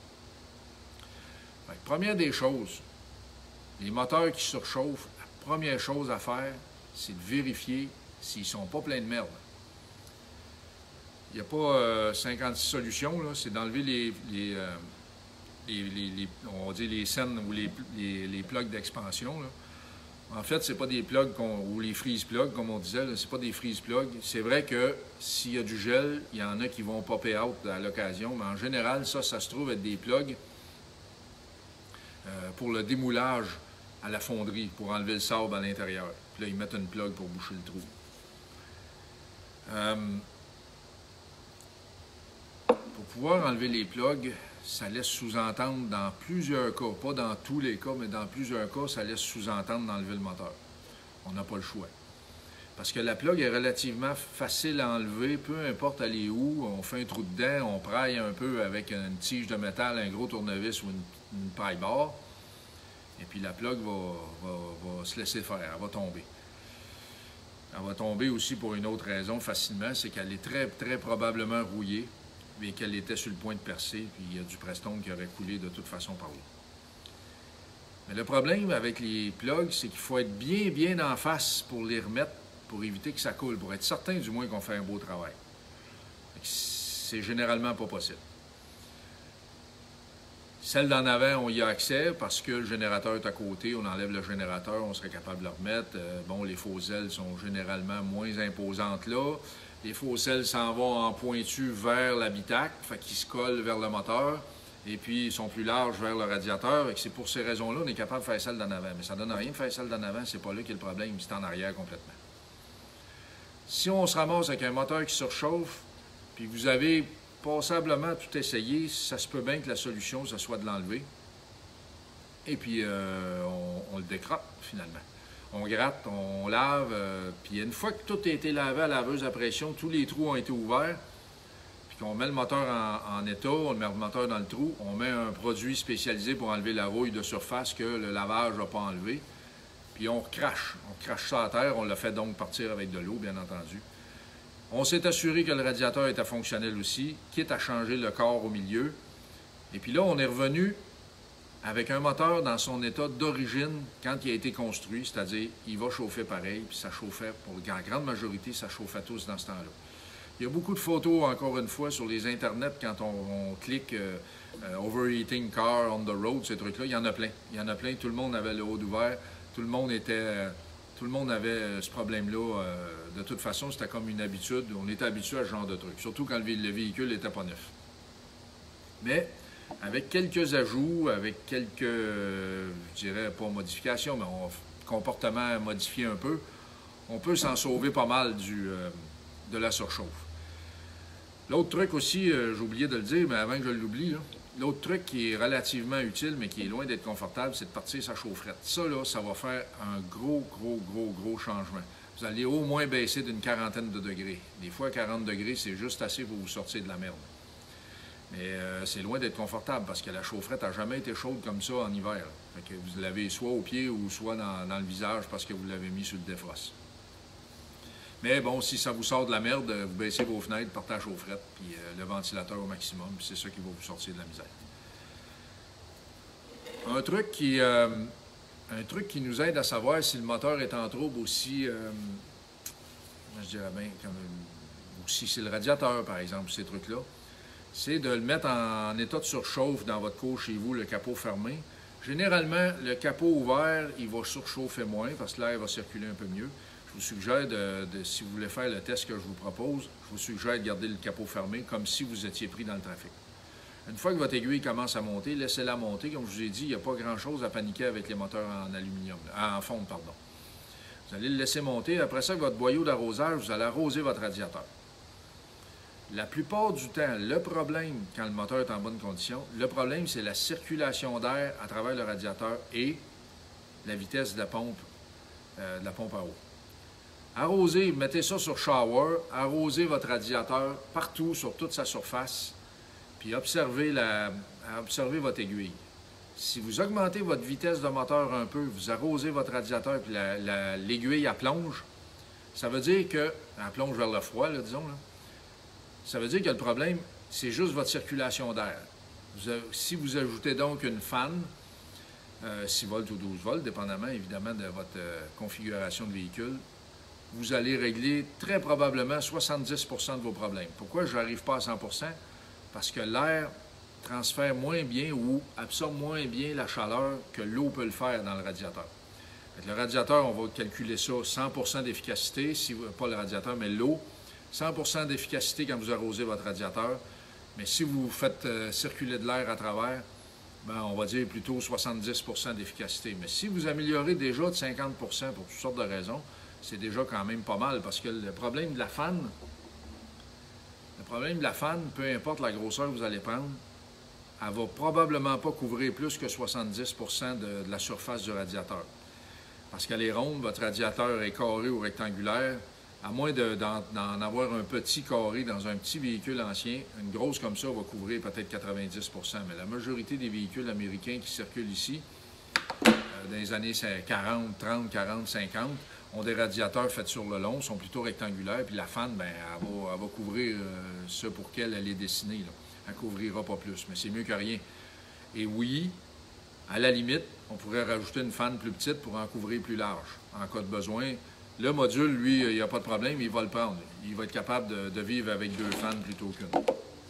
Fait que première des choses, les moteurs qui surchauffent, la première chose à faire, c'est de vérifier s'ils ne sont pas pleins de merde. Il n'y a pas 56 solutions, c'est d'enlever on va dire les scènes ou les plugs d'expansion. En fait, ce n'est pas des plugs ou les freeze plugs, comme on disait, ce n'est pas des freeze plugs. C'est vrai que s'il y a du gel, il y en a qui vont popper out à l'occasion, mais en général, ça se trouve être des plugs pour le démoulage à la fonderie, pour enlever le sable à l'intérieur. Puis là, ils mettent une plug pour boucher le trou. Pour pouvoir enlever les plugs, ça laisse sous-entendre dans plusieurs cas, pas dans tous les cas, mais dans plusieurs cas, ça laisse sous-entendre d'enlever le moteur. On n'a pas le choix. Parce que la plug est relativement facile à enlever, peu importe elle est où, on fait un trou dedans, on praille un peu avec une tige de métal, un gros tournevis ou une paille-barre, et puis la plug va se laisser faire, elle va tomber. Elle va tomber aussi pour une autre raison facilement, c'est qu'elle est très, très probablement rouillée, et qu'elle était sur le point de percer, puis il y a du Prestone qui aurait coulé de toute façon par là. Mais le problème avec les plugs, c'est qu'il faut être bien, bien en face pour les remettre, pour éviter que ça coule, pour être certain du moins qu'on fait un beau travail. C'est généralement pas possible. Celle d'en avant, on y a accès parce que le générateur est à côté, on enlève le générateur, on serait capable de le remettre. Bon, les fausses ailes sont généralement moins imposantes là. Les fausses ailes s'en vont en pointu vers l'habitacle, fait qu'ils se collent vers le moteur, et puis ils sont plus larges vers le radiateur. Et c'est pour ces raisons-là qu'on est capable de faire celle d'en avant. Mais ça ne donne rien de faire celle d'en avant, c'est pas là qu'il y a le problème, c'est en arrière complètement. Si on se ramasse avec un moteur qui surchauffe, puis vous avez passablement tout essayé, ça se peut bien que la solution, ce soit de l'enlever. Et puis on le décrotte finalement. On gratte, on lave, puis une fois que tout a été lavé à la laveuse à pression, tous les trous ont été ouverts, puis qu'on met le moteur en état, on met le moteur dans le trou, on met un produit spécialisé pour enlever la rouille de surface que le lavage n'a pas enlevé, puis on crache ça à terre, on le fait donc partir avec de l'eau, bien entendu. On s'est assuré que le radiateur était fonctionnel aussi, quitte à changer le corps au milieu, et puis là, on est revenu avec un moteur dans son état d'origine quand il a été construit, c'est-à-dire il va chauffer pareil, puis ça chauffait, pour la grande majorité, ça chauffait tous dans ce temps-là. Il y a beaucoup de photos, encore une fois, sur les internets, quand on clique Overheating Car on the Road, ces trucs-là, il y en a plein. Il y en a plein, tout le monde avait le haut ouvert, tout le monde avait ce problème-là. De toute façon, c'était comme une habitude, on était habitué à ce genre de truc, surtout quand le véhicule n'était pas neuf. Mais avec quelques ajouts, avec quelques, je dirais pas modifications, mais comportement modifié un peu, on peut s'en sauver pas mal de la surchauffe. L'autre truc aussi, j'ai oublié de le dire, mais avant que je l'oublie, l'autre truc qui est relativement utile, mais qui est loin d'être confortable, c'est de partir sa chaufferette. Ça, là, ça va faire un gros changement. Vous allez au moins baisser d'une quarantaine de degrés. Des fois, 40 degrés, c'est juste assez pour vous sortir de la merde. Mais c'est loin d'être confortable parce que la chaufferette n'a jamais été chaude comme ça en hiver. Fait que vous l'avez soit au pied ou soit dans le visage parce que vous l'avez mis sur le défrost. Mais bon, si ça vous sort de la merde, vous baissez vos fenêtres, partez à la chaufferette, puis le ventilateur au maximum, puis c'est ça qui va vous sortir de la misère. Un truc qui nous aide à savoir si le moteur est en trouble aussi, je dirais bien, ou si c'est le radiateur, par exemple, ces trucs-là, c'est de le mettre en état de surchauffe dans votre cour chez vous, le capot fermé. Généralement, le capot ouvert, il va surchauffer moins parce que l'air va circuler un peu mieux. Je vous suggère, si vous voulez faire le test que je vous propose, je vous suggère de garder le capot fermé comme si vous étiez pris dans le trafic. Une fois que votre aiguille commence à monter, laissez-la monter. Comme je vous ai dit, il n'y a pas grand-chose à paniquer avec les moteurs en aluminium, en fonte, pardon. Vous allez le laisser monter. Après ça, avec votre boyau d'arrosage, vous allez arroser votre radiateur. La plupart du temps, le problème, quand le moteur est en bonne condition, le problème, c'est la circulation d'air à travers le radiateur et la vitesse de la pompe à eau. Arrosez, mettez ça sur shower, arrosez votre radiateur partout, sur toute sa surface, puis observez votre aiguille. Si vous augmentez votre vitesse de moteur un peu, vous arrosez votre radiateur, puis l'aiguille, elle plonge, ça veut dire que, elle plonge vers le froid, là, disons, là, ça veut dire que le problème, c'est juste votre circulation d'air. Si vous ajoutez donc une fan, 6 volts ou 12 volts, dépendamment évidemment de votre configuration de véhicule, vous allez régler très probablement 70% de vos problèmes. Pourquoi je n'arrive pas à 100%? Parce que l'air transfère moins bien ou absorbe moins bien la chaleur que l'eau peut le faire dans le radiateur. Avec le radiateur, on va calculer ça 100% d'efficacité, pas le radiateur, mais l'eau. 100% d'efficacité quand vous arrosez votre radiateur. Mais si vous faites circuler de l'air à travers, ben, on va dire plutôt 70% d'efficacité. Mais si vous améliorez déjà de 50% pour toutes sortes de raisons, c'est déjà quand même pas mal parce que le problème de la fan, peu importe la grosseur que vous allez prendre, elle ne va probablement pas couvrir plus que 70% de la surface du radiateur. Parce qu'elle est ronde, votre radiateur est carré ou rectangulaire, à moins d'en avoir un petit carré dans un petit véhicule ancien, une grosse comme ça va couvrir peut-être 90%. Mais la majorité des véhicules américains qui circulent ici, dans les années 40, 30, 40, 50, ont des radiateurs faits sur le long, sont plutôt rectangulaires, puis la fan, bien, elle va couvrir ce pour lequel elle est dessinée. Là. Elle ne couvrira pas plus, mais c'est mieux que rien. Et oui, à la limite, on pourrait rajouter une fan plus petite pour en couvrir plus large, en cas de besoin. Le module, lui, il n'y a pas de problème, il va le prendre. Il va être capable de vivre avec 2 fans plutôt qu'une.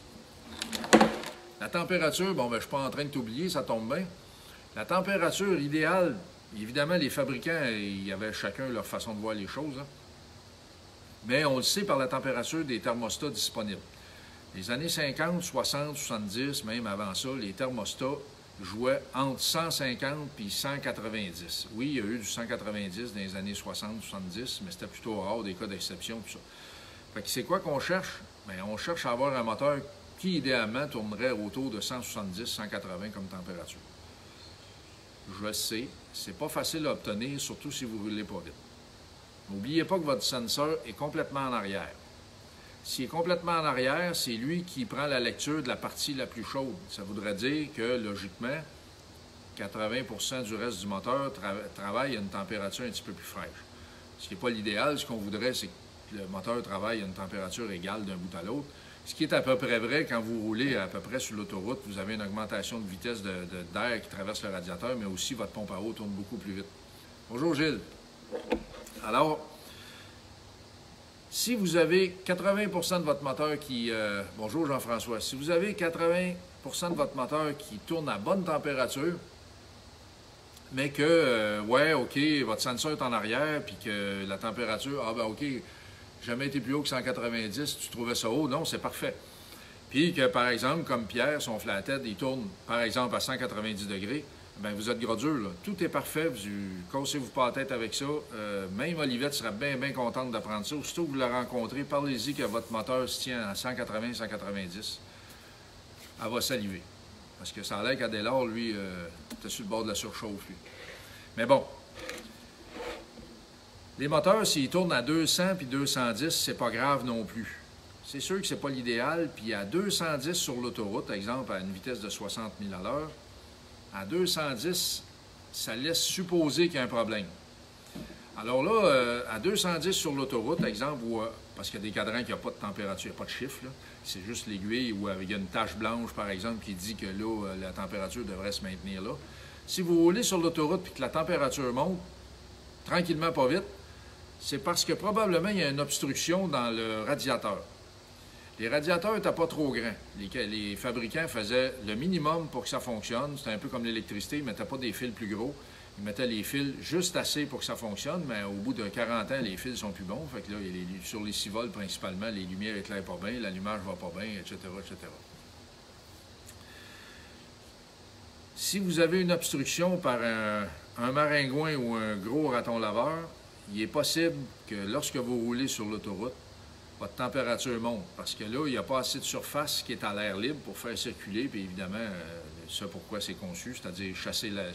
La température, bon, ben, je ne suis pas en train de t'oublier, ça tombe bien. La température idéale, évidemment, les fabricants, il y avait chacun leur façon de voir les choses, hein. Mais on le sait par la température des thermostats disponibles. Les années 50, 60, 70, même avant ça, les thermostats jouait entre 150 et 190. Oui, il y a eu du 190 dans les années 60-70, mais c'était plutôt rare, des cas d'exception, tout ça. Fait que c'est quoi qu'on cherche? Bien, on cherche à avoir un moteur qui, idéalement, tournerait autour de 170-180 comme température. Je sais, c'est pas facile à obtenir, surtout si vous ne roulez pas vite. N'oubliez pas que votre senseur est complètement en arrière. S'il est complètement en arrière, c'est lui qui prend la lecture de la partie la plus chaude. Ça voudrait dire que, logiquement, 80% du reste du moteur travaille à une température un petit peu plus fraîche. Ce qui n'est pas l'idéal. Ce qu'on voudrait, c'est que le moteur travaille à une température égale d'un bout à l'autre. Ce qui est à peu près vrai quand vous roulez à peu près sur l'autoroute. Vous avez une augmentation de vitesse d'air qui traverse le radiateur, mais aussi votre pompe à eau tourne beaucoup plus vite. Bonjour Gilles. Alors, si vous avez 80% de votre moteur qui... bonjour Jean-François. Si vous avez 80% de votre moteur qui tourne à bonne température, mais que, ouais, OK, votre sensor est en arrière, puis que la température, ah ben OK, jamais été plus haut que 190, tu trouvais ça haut, non, c'est parfait. Puis que, par exemple, comme Pierre, son flathead, il tourne, par exemple, à 190 degrés, bien, vous êtes gros dur, là. Tout est parfait, vous cassez-vous pas la tête avec ça. Même Olivette serait bien, bien contente d'apprendre ça. Aussitôt que vous la rencontrez, parlez-y que votre moteur se tient à 180-190. Elle va saliver. Parce que ça a l'air qu'Adélard, lui, était sur le bord de la surchauffe, lui. Mais bon. Les moteurs, s'ils tournent à 200 puis 210, c'est pas grave non plus. c'est sûr que ce n'est pas l'idéal. Puis à 210 sur l'autoroute, par exemple, à une vitesse de 60 000 à l'heure, à 210, ça laisse supposer qu'il y a un problème. Alors là, à 210 sur l'autoroute, par exemple, où, parce qu'il y a des cadrans qui n'ont pas de température, il n'y a pas de chiffre, c'est juste l'aiguille où il y a une tache blanche, par exemple, qui dit que là, la température devrait se maintenir là. Si vous roulez sur l'autoroute et que la température monte, tranquillement, pas vite, c'est parce que probablement il y a une obstruction dans le radiateur. Les radiateurs n'étaient pas trop grands. Les fabricants faisaient le minimum pour que ça fonctionne. C'était un peu comme l'électricité, ils ne mettaient pas des fils plus gros. Ils mettaient les fils juste assez pour que ça fonctionne, mais au bout de 40 ans, les fils sont plus bons. Fait que là, sur les 6 volts principalement, les lumières éclairent pas bien, l'allumage va pas bien, etc., etc. Si vous avez une obstruction par un maringouin ou un gros raton laveur, il est possible que lorsque vous roulez sur l'autoroute, votre température monte. Parce que là, il n'y a pas assez de surface qui est à l'air libre pour faire circuler. Puis évidemment, c'est pourquoi c'est conçu, c'est-à-dire chasser la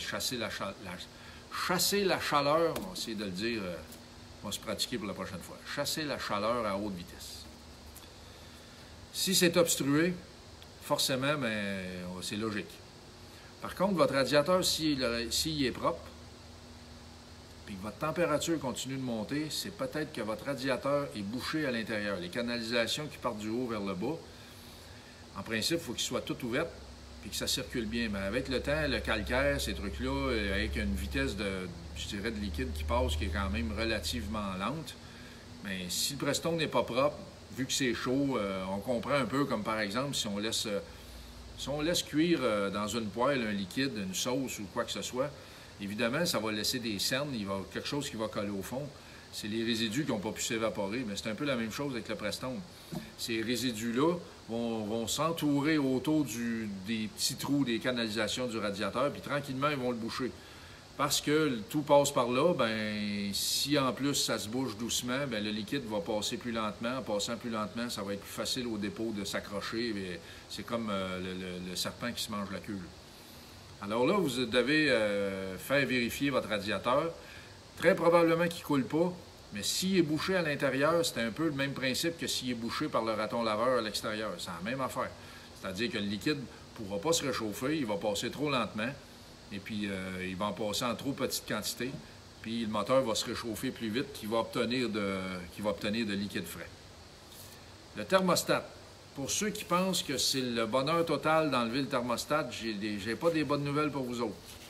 chaleur, on va essayer de le dire, on va se pratiquer pour la prochaine fois. Chasser la chaleur à haute vitesse. Si c'est obstrué, forcément, c'est logique. Par contre, votre radiateur, s'il est propre, puis que votre température continue de monter, c'est peut-être que votre radiateur est bouché à l'intérieur. Les canalisations qui partent du haut vers le bas, en principe, il faut qu'ils soient toutes ouvertes puis que ça circule bien. Mais avec le temps, le calcaire, ces trucs-là, avec une vitesse je dirais, de liquide qui passe qui est quand même relativement lente, mais si le Prestone n'est pas propre, vu que c'est chaud, on comprend un peu comme par exemple si on laisse cuire dans une poêle un liquide, une sauce ou quoi que ce soit, évidemment, ça va laisser des cernes, il va y avoir quelque chose qui va coller au fond. C'est les résidus qui n'ont pas pu s'évaporer, mais c'est un peu la même chose avec le Prestone. Ces résidus-là vont s'entourer autour des petits trous des canalisations du radiateur, puis tranquillement, ils vont le boucher. Parce que tout passe par là, si en plus ça se bouge doucement, le liquide va passer plus lentement. En passant plus lentement, ça va être plus facile au dépôt de s'accrocher. C'est comme le serpent qui se mange la queue. Alors là, vous devez faire vérifier votre radiateur. Très probablement qu'il ne coule pas, mais s'il est bouché à l'intérieur, c'est un peu le même principe que s'il est bouché par le raton laveur à l'extérieur. C'est la même affaire. C'est-à-dire que le liquide ne pourra pas se réchauffer, il va passer trop lentement, et puis il va en passer en trop petite quantité, puis le moteur va se réchauffer plus vite qu'il va obtenir de liquide frais. Le thermostat. Pour ceux qui pensent que c'est le bonheur total d'enlever le thermostat, j'ai pas des bonnes nouvelles pour vous autres.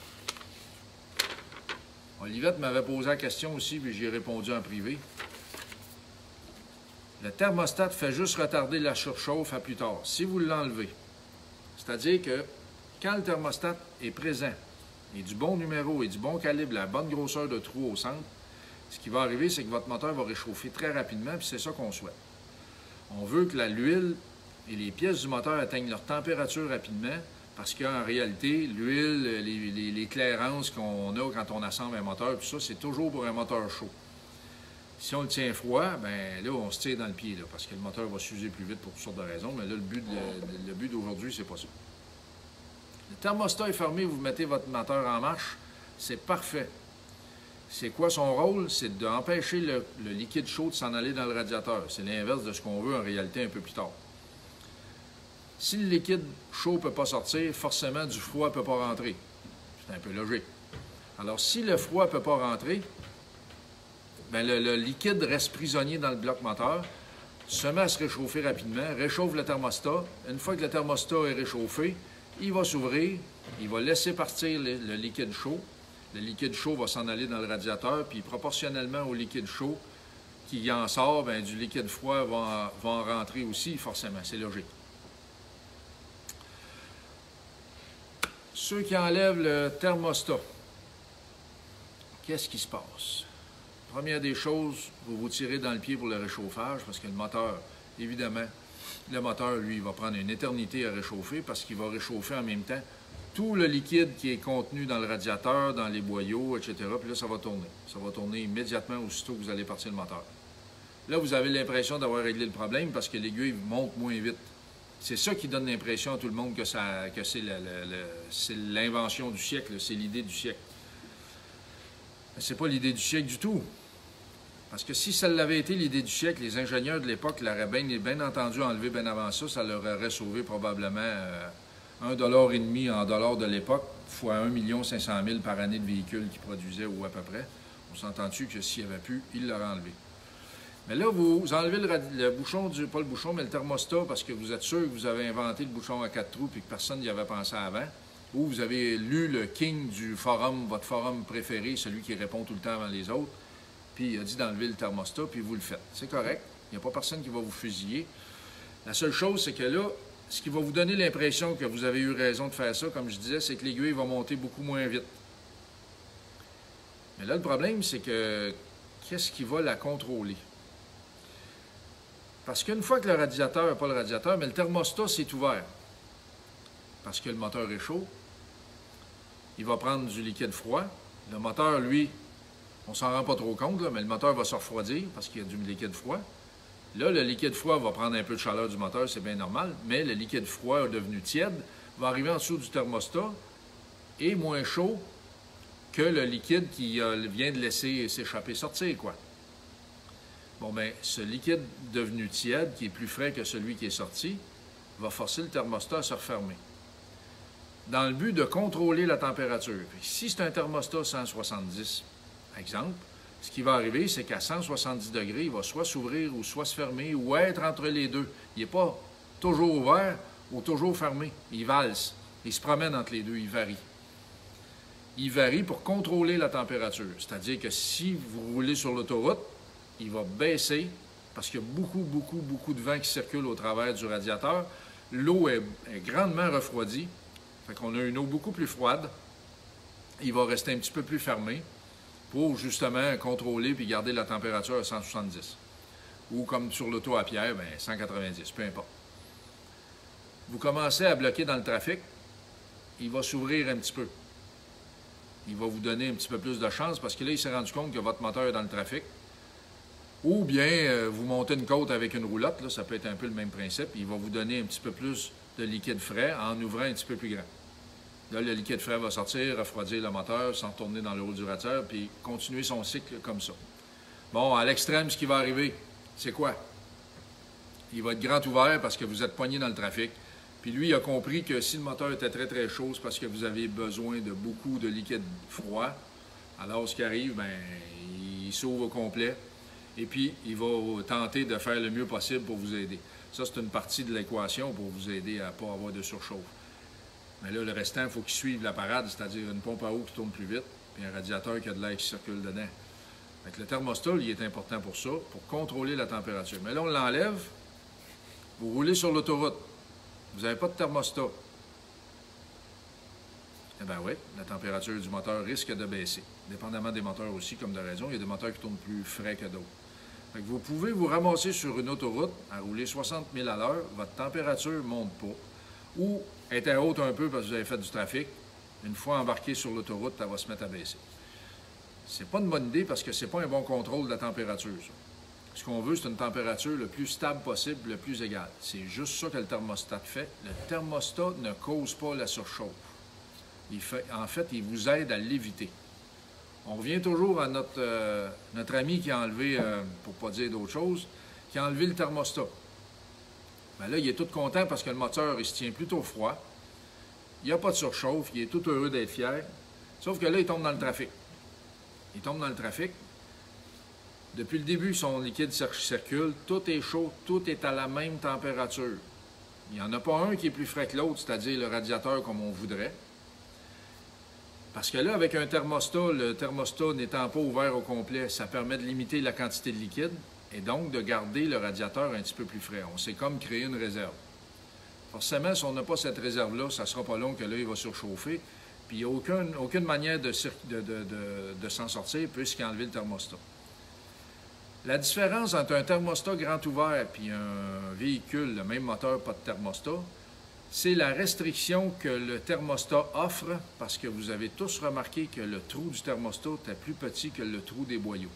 Olivette m'avait posé la question aussi, puis j'ai répondu en privé. Le thermostat fait juste retarder la surchauffe à plus tard, si vous l'enlevez. C'est-à-dire que quand le thermostat est présent, et du bon numéro et du bon calibre, la bonne grosseur de trou au centre, ce qui va arriver, c'est que votre moteur va réchauffer très rapidement, puis c'est ça qu'on souhaite. On veut que l'huile et les pièces du moteur atteignent leur température rapidement, parce qu'en réalité, l'huile, les clairances qu'on a quand on assemble un moteur, tout ça, c'est toujours pour un moteur chaud. Si on le tient froid, là, on se tire dans le pied, là, parce que le moteur va s'user plus vite pour toutes sortes de raisons, mais là, le but d'aujourd'hui, c'est pas ça. Le thermostat est fermé, vous mettez votre moteur en marche, c'est parfait. C'est quoi son rôle? C'est d'empêcher le liquide chaud de s'en aller dans le radiateur. C'est l'inverse de ce qu'on veut en réalité un peu plus tard. Si le liquide chaud ne peut pas sortir, forcément du froid ne peut pas rentrer. C'est un peu logique. Alors, si le froid ne peut pas rentrer, le liquide reste prisonnier dans le bloc moteur, se met à se réchauffer rapidement, réchauffe le thermostat. Une fois que le thermostat est réchauffé, il va s'ouvrir, il va laisser partir le liquide chaud. Le liquide chaud va s'en aller dans le radiateur, puis proportionnellement au liquide chaud qui en sort, du liquide froid va en rentrer aussi, forcément. C'est logique. Ceux qui enlèvent le thermostat, qu'est-ce qui se passe? Première des choses, vous vous tirez dans le pied pour le réchauffage, parce que le moteur, évidemment, le moteur, lui, va prendre une éternité à réchauffer, parce qu'il va réchauffer en même temps tout le liquide qui est contenu dans le radiateur, dans les boyaux, etc. Puis là, ça va tourner. Ça va tourner immédiatement aussitôt que vous allez partir le moteur. Là, vous avez l'impression d'avoir réglé le problème, parce que l'aiguille monte moins vite. C'est ça qui donne l'impression à tout le monde que c'est l'invention du siècle, c'est l'idée du siècle. C'est pas l'idée du siècle du tout. Parce que si ça l'avait été l'idée du siècle, les ingénieurs de l'époque l'auraient bien entendu enlevé bien avant ça, ça leur aurait sauvé probablement 1,5 $ en dollars de l'époque, fois 1 500 000 par année de véhicules qu'ils produisaient, ou à peu près. On s'entend-tu que s'il n'y avait plus, ils l'auraient enlevé. Mais là, vous enlevez le bouchon, pas le bouchon, mais le thermostat, parce que vous êtes sûr que vous avez inventé le bouchon à 4 trous et que personne n'y avait pensé avant. Ou vous avez lu le king du forum, votre forum préféré, celui qui répond tout le temps avant les autres, puis il a dit d'enlever le thermostat, puis vous le faites. C'est correct. Il n'y a pas personne qui va vous fusiller. La seule chose, c'est que là, ce qui va vous donner l'impression que vous avez eu raison de faire ça, comme je disais, c'est que l'aiguille va monter beaucoup moins vite. Mais là, le problème, c'est que qu'est-ce qui va la contrôler? Parce qu'une fois que le radiateur, pas le radiateur, mais le thermostat s'est ouvert, parce que le moteur est chaud, il va prendre du liquide froid. Le moteur, lui, on s'en rend pas trop compte, là, mais le moteur va se refroidir parce qu'il y a du liquide froid. Là, le liquide froid va prendre un peu de chaleur du moteur, c'est bien normal, mais le liquide froid devenu tiède va arriver en dessous du thermostat et moins chaud que le liquide qui vient de laisser s'échapper, sortir, quoi. Bon, bien, ce liquide devenu tiède, qui est plus frais que celui qui est sorti, va forcer le thermostat à se refermer, dans le but de contrôler la température. Si c'est un thermostat 170, exemple, ce qui va arriver, c'est qu'à 170 degrés, il va soit s'ouvrir ou soit se fermer ou être entre les deux. Il n'est pas toujours ouvert ou toujours fermé. Il valse. Il se promène entre les deux. Il varie. Il varie pour contrôler la température. C'est-à-dire que si vous roulez sur l'autoroute, il va baisser parce qu'il y a beaucoup de vent qui circule au travers du radiateur. L'eau est grandement refroidie. Fait qu'on a une eau beaucoup plus froide. Il va rester un petit peu plus fermé pour justement contrôler puis garder la température à 170. Ou comme sur l'auto à pierre, bien 190, peu importe. Vous commencez à bloquer dans le trafic, il va s'ouvrir un petit peu. Il va vous donner un petit peu plus de chance parce que là, il s'est rendu compte que votre moteur est dans le trafic. Ou bien, vous montez une côte avec une roulotte, là, ça peut être un peu le même principe. Il va vous donner un petit peu plus de liquide frais en ouvrant un petit peu plus grand. Là, le liquide frais va sortir, refroidir le moteur, s'en retourner dans le haut du radiateur, puis continuer son cycle comme ça. Bon, à l'extrême, ce qui va arriver, c'est quoi? Il va être grand ouvert parce que vous êtes poigné dans le trafic. Puis lui, il a compris que si le moteur était très chaud, c'est parce que vous avez besoin de beaucoup de liquide froid. Alors, ce qui arrive, bien, il s'ouvre au complet. Et puis, il va tenter de faire le mieux possible pour vous aider. Ça, c'est une partie de l'équation pour vous aider à ne pas avoir de surchauffe. Mais là, le restant, il faut qu'il suive la parade, c'est-à-dire une pompe à eau qui tourne plus vite, puis un radiateur qui a de l'air qui circule dedans. Donc, le thermostat, il est important pour ça, pour contrôler la température. Mais là, on l'enlève, vous roulez sur l'autoroute, vous n'avez pas de thermostat. Eh bien oui, la température du moteur risque de baisser. Dépendamment des moteurs aussi, comme de raison, il y a des moteurs qui tournent plus frais que d'autres. Fait que vous pouvez vous ramasser sur une autoroute à rouler 60 000 à l'heure, votre température ne monte pas. Ou était haute un peu parce que vous avez fait du trafic. Une fois embarqué sur l'autoroute, elle va se mettre à baisser. C'est pas une bonne idée parce que c'est pas un bon contrôle de la température, ça. Ce qu'on veut, c'est une température le plus stable possible, le plus égale. C'est juste ça que le thermostat fait. Le thermostat ne cause pas la surchauffe. En fait, il vous aide à l'éviter. On revient toujours à notre ami qui a enlevé, pour ne pas dire d'autre chose, qui a enlevé le thermostat. Bien là, il est tout content parce que le moteur, il se tient plutôt froid. Il n'y a pas de surchauffe, il est tout heureux d'être fier. Sauf que là, il tombe dans le trafic. Il tombe dans le trafic. Depuis le début, son liquide circule, tout est chaud, tout est à la même température. Il n'y en a pas un qui est plus frais que l'autre, c'est-à-dire le radiateur comme on voudrait. Parce que là, avec un thermostat, le thermostat n'étant pas ouvert au complet, ça permet de limiter la quantité de liquide et donc de garder le radiateur un petit peu plus frais. On sait comme créer une réserve. Forcément, si on n'a pas cette réserve-là, ça ne sera pas long que là, il va surchauffer. Puis il n'y a aucune manière de s'en sortir puisqu'il a enlevé le thermostat. La différence entre un thermostat grand ouvert et un véhicule, le même moteur, pas de thermostat, c'est la restriction que le thermostat offre, parce que vous avez tous remarqué que le trou du thermostat est plus petit que le trou des boyaux.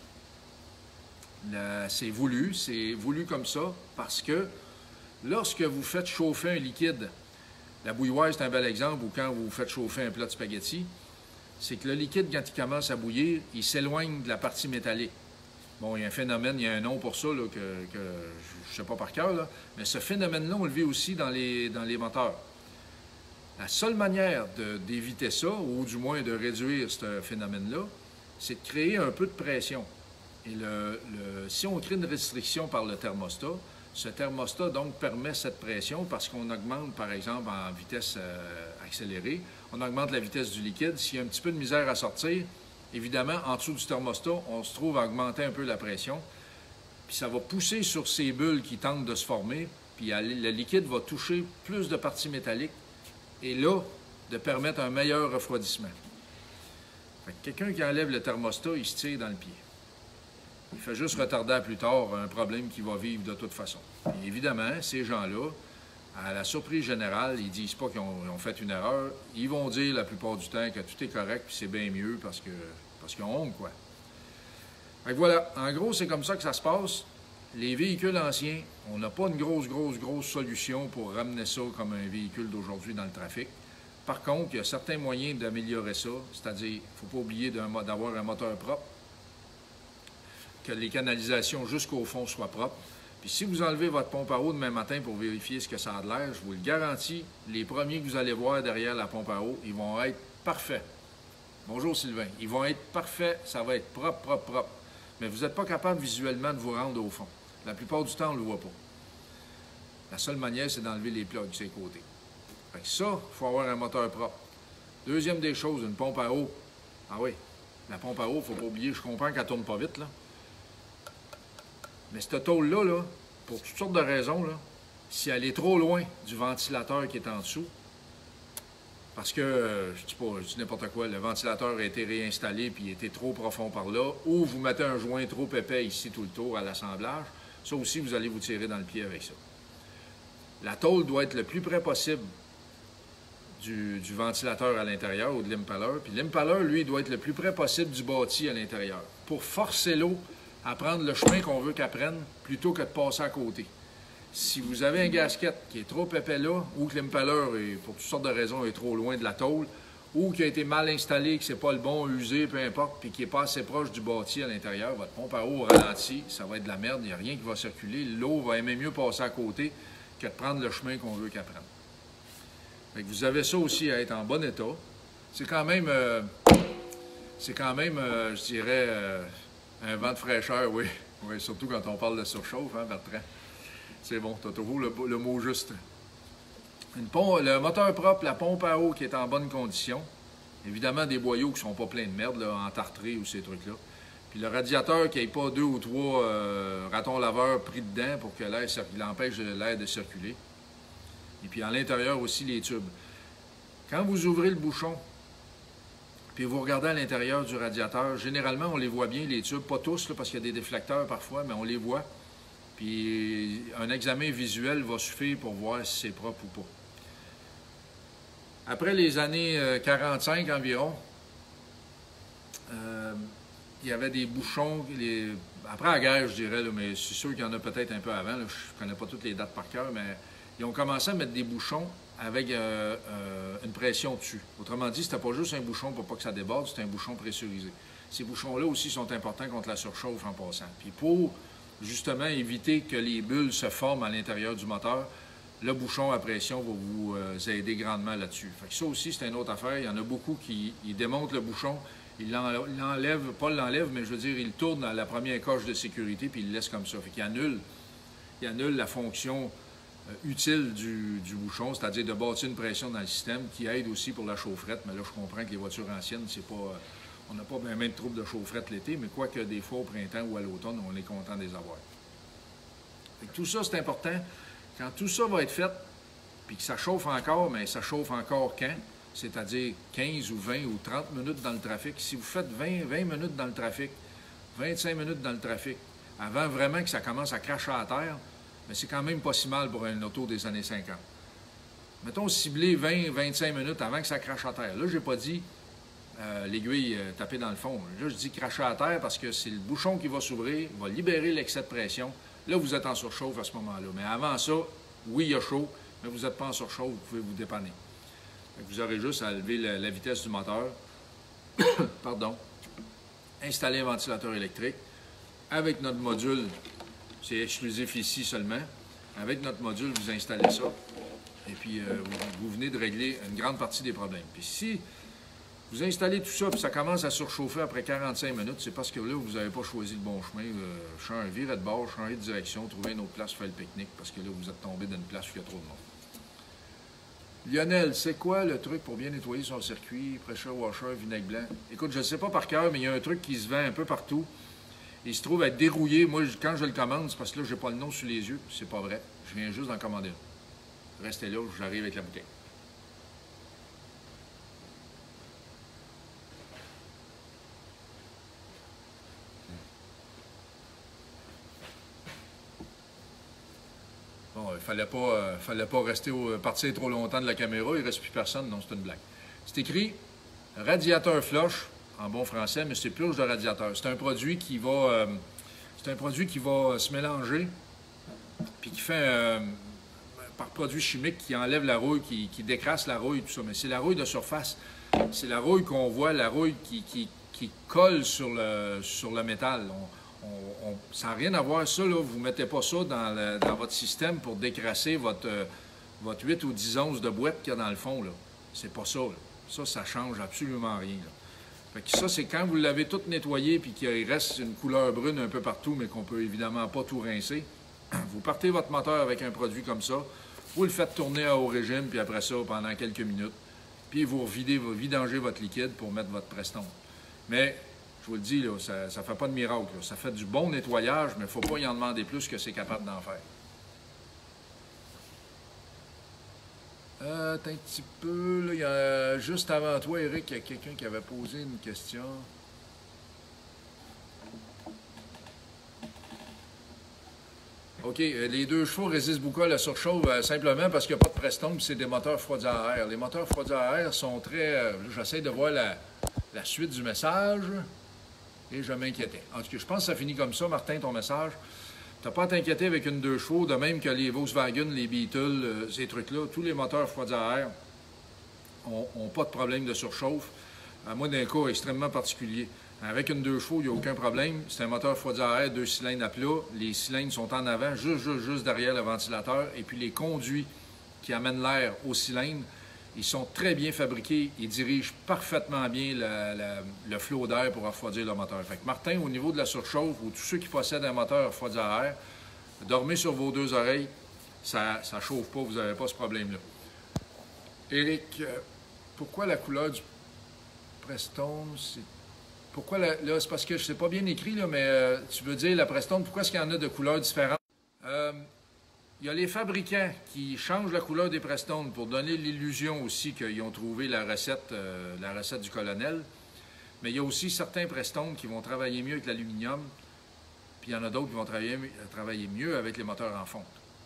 C'est voulu comme ça, parce que lorsque vous faites chauffer un liquide, la bouilloire, c'est un bel exemple, ou quand vous faites chauffer un plat de spaghettis, c'est que le liquide, quand il commence à bouillir, il s'éloigne de la partie métallique. Bon, il y a un phénomène, il y a un nom pour ça là, que je ne sais pas par cœur, là, mais ce phénomène-là, on le vit aussi dans les moteurs. La seule manière d'éviter ça, ou du moins de réduire ce phénomène-là, c'est de créer un peu de pression. Et si on crée une restriction par le thermostat, ce thermostat donc permet cette pression parce qu'on augmente, par exemple, en vitesse accélérée, on augmente la vitesse du liquide. S'il y a un petit peu de misère à sortir, évidemment, en dessous du thermostat, on se trouve à augmenter un peu la pression. Puis ça va pousser sur ces bulles qui tentent de se former, puis le liquide va toucher plus de parties métalliques et là, de permettre un meilleur refroidissement. Quelqu'un qui enlève le thermostat, il se tire dans le pied. Il fait juste retarder à plus tard un problème qu'il va vivre de toute façon. Et évidemment, ces gens-là, à la surprise générale, ils ne disent pas qu'ils ont fait une erreur. Ils vont dire la plupart du temps que tout est correct puis c'est bien mieux parce qu'ils ont honte, quoi. Fait que voilà, en gros, c'est comme ça que ça se passe. Les véhicules anciens, on n'a pas une grosse solution pour ramener ça comme un véhicule d'aujourd'hui dans le trafic. Par contre, il y a certains moyens d'améliorer ça, c'est-à-dire, il ne faut pas oublier d'avoir un moteur propre, que les canalisations jusqu'au fond soient propres. Puis si vous enlevez votre pompe à eau demain matin pour vérifier ce que ça a de l'air, je vous le garantis, les premiers que vous allez voir derrière la pompe à eau, ils vont être parfaits. Bonjour Sylvain. Ils vont être parfaits, ça va être propre. Mais vous n'êtes pas capable visuellement de vous rendre au fond. La plupart du temps, on ne le voit pas. La seule manière, c'est d'enlever les plugs de ses côtés. Fait que ça, il faut avoir un moteur propre. Deuxième des choses, une pompe à eau. Ah oui, la pompe à eau, il ne faut pas oublier, je comprends qu'elle ne tourne pas vite, là. Mais cette tôle-là, là, pour toutes sortes de raisons, là, si elle est trop loin du ventilateur qui est en dessous, parce que, je dis n'importe quoi, le ventilateur a été réinstallé puis il était trop profond par là, ou vous mettez un joint trop épais ici tout le tour à l'assemblage, ça aussi, vous allez vous tirer dans le pied avec ça. La tôle doit être le plus près possible du ventilateur à l'intérieur ou de l'impaller, puis l'impaller, lui, doit être le plus près possible du bâti à l'intérieur, pour forcer l'eau à prendre le chemin qu'on veut qu'elle prenne, plutôt que de passer à côté. Si vous avez un gasket qui est trop épais là, ou que l'impaller, pour toutes sortes de raisons, est trop loin de la tôle, ou qui a été mal installé, que c'est pas le bon, usé, peu importe, puis qui n'est pas assez proche du bâti à l'intérieur, votre pompe à eau au ralenti, ça va être de la merde, il n'y a rien qui va circuler. L'eau va aimer mieux passer à côté que de prendre le chemin qu'on veut qu'elle prenne. Fait que vous avez ça aussi à être en bon état. C'est quand même, je dirais, un vent de fraîcheur, oui. Oui, surtout quand on parle de surchauffe, hein, Bertrand. C'est bon, tu as toujours le mot juste. Le moteur propre, la pompe à eau qui est en bonne condition. Évidemment, des boyaux qui ne sont pas pleins de merde, là, entartrés ou ces trucs-là. Puis le radiateur qui n'ait pas 2 ou 3 ratons laveurs pris dedans pour que l'air empêche l'air de circuler. Et puis à l'intérieur aussi, les tubes. Quand vous ouvrez le bouchon, puis vous regardez à l'intérieur du radiateur, généralement, on les voit bien, les tubes, pas tous, là, parce qu'il y a des déflecteurs parfois, mais on les voit. Puis un examen visuel va suffire pour voir si c'est propre ou pas. Après les années 45 environ, il y avait des bouchons, après la guerre, je dirais, là, mais c'est sûr qu'il y en a peut-être un peu avant, là, je ne connais pas toutes les dates par cœur, mais ils ont commencé à mettre des bouchons avec une pression dessus. Autrement dit, c'était pas juste un bouchon pour pas que ça déborde, c'était un bouchon pressurisé. Ces bouchons-là aussi sont importants contre la surchauffe en passant. Puis pour justement éviter que les bulles se forment à l'intérieur du moteur, le bouchon à pression va vous aider grandement là-dessus. Fait que ça aussi, c'est une autre affaire. Il y en a beaucoup qui démontent le bouchon, ils l'enlèvent, pas l'enlèvent, mais je veux dire, ils tournent à la première coche de sécurité puis ils le laissent comme ça. Fait qu'il annule la fonction utile du bouchon, c'est-à-dire de bâtir une pression dans le système qui aide aussi pour la chaufferette. Mais là, je comprends que les voitures anciennes, c'est pas... on n'a pas même de trouble de chaufferette l'été, mais quoique des fois au printemps ou à l'automne, on est content de les avoir. Fait que tout ça, c'est important. Quand tout ça va être fait, puis que ça chauffe encore, mais ça chauffe encore quand? C'est-à-dire 15 ou 20 ou 30 minutes dans le trafic. Si vous faites 20 minutes dans le trafic, 25 minutes dans le trafic, avant vraiment que ça commence à cracher à terre, mais c'est quand même pas si mal pour un auto des années 50. Mettons cibler 20-25 minutes avant que ça crache à terre. Là, je n'ai pas dit l'aiguille tapée dans le fond. Là, je dis cracher à terre parce que c'est le bouchon qui va s'ouvrir, va libérer l'excès de pression. Là, vous êtes en surchauffe à ce moment-là. Mais avant ça, oui, il y a chaud, mais vous n'êtes pas en surchauffe, vous pouvez vous dépanner. Vous aurez juste à lever la vitesse du moteur, pardon, installer un ventilateur électrique, avec notre module, c'est exclusif ici seulement. Avec notre module, vous installez ça. Et puis, vous venez de régler une grande partie des problèmes. Puis si vous installez tout ça, puis ça commence à surchauffer après 45 minutes, c'est parce que là, vous n'avez pas choisi le bon chemin. Virez de bord, changez de direction, trouvez une autre place pour faire le pique-nique, parce que là, vous êtes tombé dans une place où il y a trop de monde. Lionel, c'est quoi le truc pour bien nettoyer son circuit? Pressure washer, vinaigre blanc. Écoute, je ne sais pas par cœur, mais il y a un truc qui se vend un peu partout. Il se trouve être dérouillé. Moi, quand je le commande, c'est parce que là, je n'ai pas le nom sous les yeux. C'est pas vrai. Je viens juste d'en commander un. Restez là, j'arrive avec la bouteille. Bon, il ne fallait pas rester partir trop longtemps de la caméra. Il ne reste plus personne. Non, c'est une blague. C'est écrit radiateur flush, en bon français, mais c'est purge de radiateur. C'est un produit qui va, se mélanger, puis qui fait, par produit chimique, qui enlève la rouille, qui décrasse la rouille, tout ça. Mais c'est la rouille de surface. C'est la rouille qu'on voit, la rouille qui colle sur le métal. Ça n'a rien à voir, ça, là, vous ne mettez pas ça dans votre système pour décrasser votre 8 ou 10 onces de boîte qu'il y a dans le fond. C'est pas ça. Là. Ça change absolument rien. Là. Fait que ça, c'est quand vous l'avez tout nettoyé puis qu'il reste une couleur brune un peu partout, mais qu'on peut évidemment pas tout rincer. Vous partez votre moteur avec un produit comme ça, vous le faites tourner à haut régime, puis après ça, pendant quelques minutes, puis vous vidangez votre liquide pour mettre votre Prestone. Mais, je vous le dis, là, ça ne fait pas de miracle. Là. Ça fait du bon nettoyage, mais il ne faut pas y en demander plus que c'est capable d'en faire. Attends un petit peu, là, il y a, juste avant toi, Eric, il y a quelqu'un qui avait posé une question. OK, les 2 chevaux résistent beaucoup à la surchauffe simplement parce qu'il n'y a pas de Prestone, c'est des moteurs refroidis à air. Les moteurs refroidis à air sont très... J'essaie de voir la suite du message et je m'inquiétais. En tout cas, je pense que ça finit comme ça, Martin, ton message. Tu n'as pas à t'inquiéter avec une 2 chevaux, de même que les Volkswagen, les Beetle, ces trucs-là. Tous les moteurs refroidis à air n'ont pas de problème de surchauffe, à moins d'un cas extrêmement particulier. Avec une 2 chevaux, il n'y a aucun problème. C'est un moteur refroidi à air, 2 cylindres à plat. Les cylindres sont en avant, juste derrière le ventilateur. Et puis les conduits qui amènent l'air au cylindre, ils sont très bien fabriqués. Ils dirigent parfaitement bien le flot d'air pour refroidir le moteur. Fait que Martin, au niveau de la surchauffe, ou tous ceux qui possèdent un moteur refroidi à air, dormez sur vos 2 oreilles. Ça ne chauffe pas, vous n'avez pas ce problème-là. Éric, pourquoi la couleur du Prestone, c'est... Pourquoi, là, c'est parce que je ne sais pas bien écrit, là, mais tu veux dire la Prestone, pourquoi est-ce qu'il y en a de couleurs différentes? Il y a les fabricants qui changent la couleur des Prestone pour donner l'illusion aussi qu'ils ont trouvé la recette du colonel. Mais il y a aussi certains Prestone qui vont travailler mieux avec l'aluminium, puis il y en a d'autres qui vont travailler mieux avec les moteurs en fonte.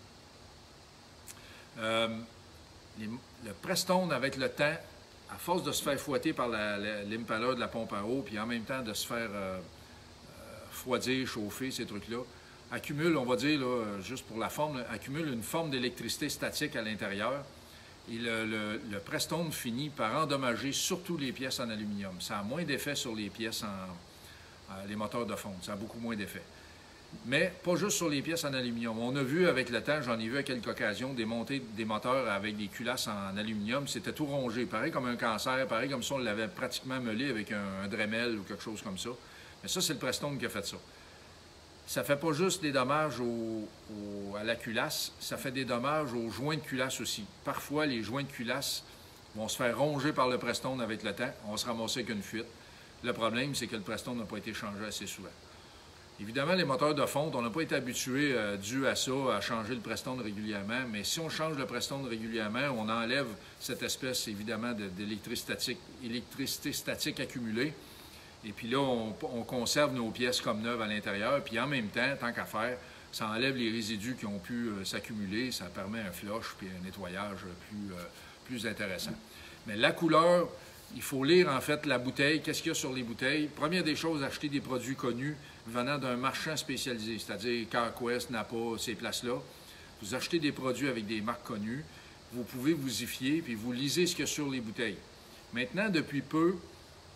Le Prestone, avec le temps, à force de se faire fouetter par l'impelleur de la pompe à eau, puis en même temps de se faire refroidir, chauffer, ces trucs-là, accumule, on va dire, là, juste pour la forme, accumule une forme d'électricité statique à l'intérieur. Et le Prestone finit par endommager surtout les pièces en aluminium. Ça a moins d'effet sur les pièces les moteurs de fonte. Ça a beaucoup moins d'effet. Mais pas juste sur les pièces en aluminium. On a vu avec le temps, j'en ai vu à quelques occasions, démonter des moteurs avec des culasses en aluminium. C'était tout rongé, pareil comme un cancer, pareil comme si on l'avait pratiquement meulé avec un Dremel ou quelque chose comme ça. Mais ça, c'est le Prestone qui a fait ça. Ça ne fait pas juste des dommages à la culasse, ça fait des dommages aux joints de culasse aussi. Parfois, les joints de culasse vont se faire ronger par le Prestone avec le temps. On va se ramasser avec une fuite. Le problème, c'est que le Prestone n'a pas été changé assez souvent. Évidemment, les moteurs de fonte, on n'a pas été habitué dû à ça, à changer le Prestone régulièrement, mais si on change le Prestone régulièrement, on enlève cette espèce, évidemment, d'électricité statique accumulée. Et puis là, on conserve nos pièces comme neuves à l'intérieur, puis en même temps, tant qu'à faire, ça enlève les résidus qui ont pu s'accumuler, ça permet un flush puis un nettoyage plus intéressant. Mais la couleur... Il faut lire, en fait, la bouteille. Qu'est-ce qu'il y a sur les bouteilles? Première des choses, acheter des produits connus venant d'un marchand spécialisé, c'est-à-dire CarQuest, Napa, ces places-là. Vous achetez des produits avec des marques connues. Vous pouvez vous y fier, puis vous lisez ce qu'il y a sur les bouteilles. Maintenant, depuis peu,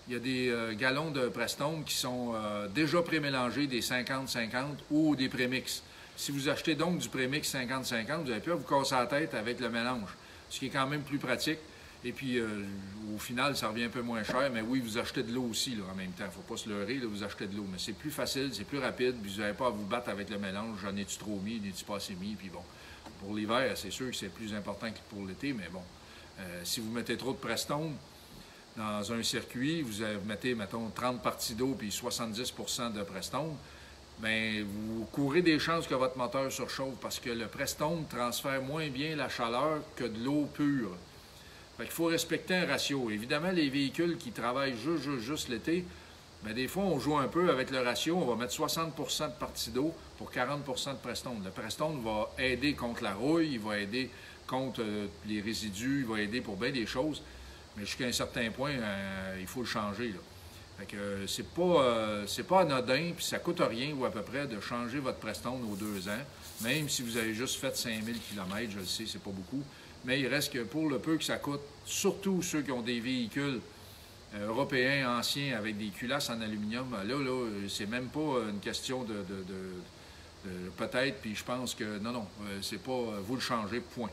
il y a des gallons de Prestone qui sont déjà pré-mélangés, des 50-50 ou des prémix. Si vous achetez donc du prémix 50-50, vous n'avez plus à vous casser la tête avec le mélange, ce qui est quand même plus pratique. Et puis, au final, ça revient un peu moins cher, mais oui, vous achetez de l'eau aussi là, en même temps. Il ne faut pas se leurrer, là, vous achetez de l'eau. Mais c'est plus facile, c'est plus rapide, puis vous n'avez pas à vous battre avec le mélange. J'en ai-tu trop mis, n'ai-tu pas assez mis, puis bon. Pour l'hiver, c'est sûr que c'est plus important que pour l'été, mais bon. Si vous mettez trop de Prestone dans un circuit, vous mettez, mettons, 30 parties d'eau puis 70% de Prestone, bien, vous courez des chances que votre moteur surchauffe parce que le Prestone transfère moins bien la chaleur que de l'eau pure. Fait qu'il faut respecter un ratio. Évidemment, les véhicules qui travaillent juste l'été, bien, des fois, on joue un peu avec le ratio. On va mettre 60% de partie d'eau pour 40% de Prestone. Le Prestone va aider contre la rouille, il va aider contre les résidus, il va aider pour bien des choses. Mais jusqu'à un certain point, il faut le changer, là. Fait que c'est pas anodin, puis ça coûte rien ou à peu près de changer votre Prestone aux 2 ans. Même si vous avez juste fait 5000 km, je le sais, c'est pas beaucoup. Mais il reste que pour le peu que ça coûte, surtout ceux qui ont des véhicules européens anciens avec des culasses en aluminium, là c'est même pas une question de peut-être, puis je pense que non, c'est pas vous le changez, point.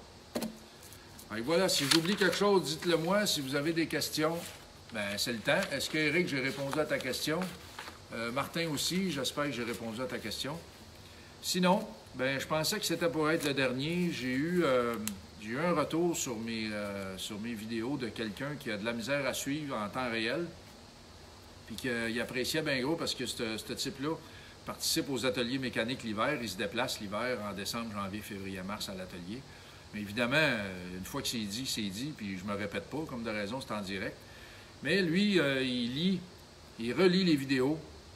Et voilà, si j'oublie quelque chose, dites-le moi. Si vous avez des questions, bien, c'est le temps. Est-ce que, Éric, j'ai répondu à ta question? Martin aussi, j'espère que j'ai répondu à ta question. Sinon, bien, je pensais que c'était pour être le dernier. J'ai eu un retour sur mes vidéos de quelqu'un qui a de la misère à suivre en temps réel, puis qu'il appréciait bien gros parce que ce type-là participe aux ateliers mécaniques l'hiver. Il se déplace l'hiver en décembre, janvier, février, mars à l'atelier. Mais évidemment, une fois que c'est dit, puis je me répète pas, comme de raison, c'est en direct. Mais lui, il relit les vidéos,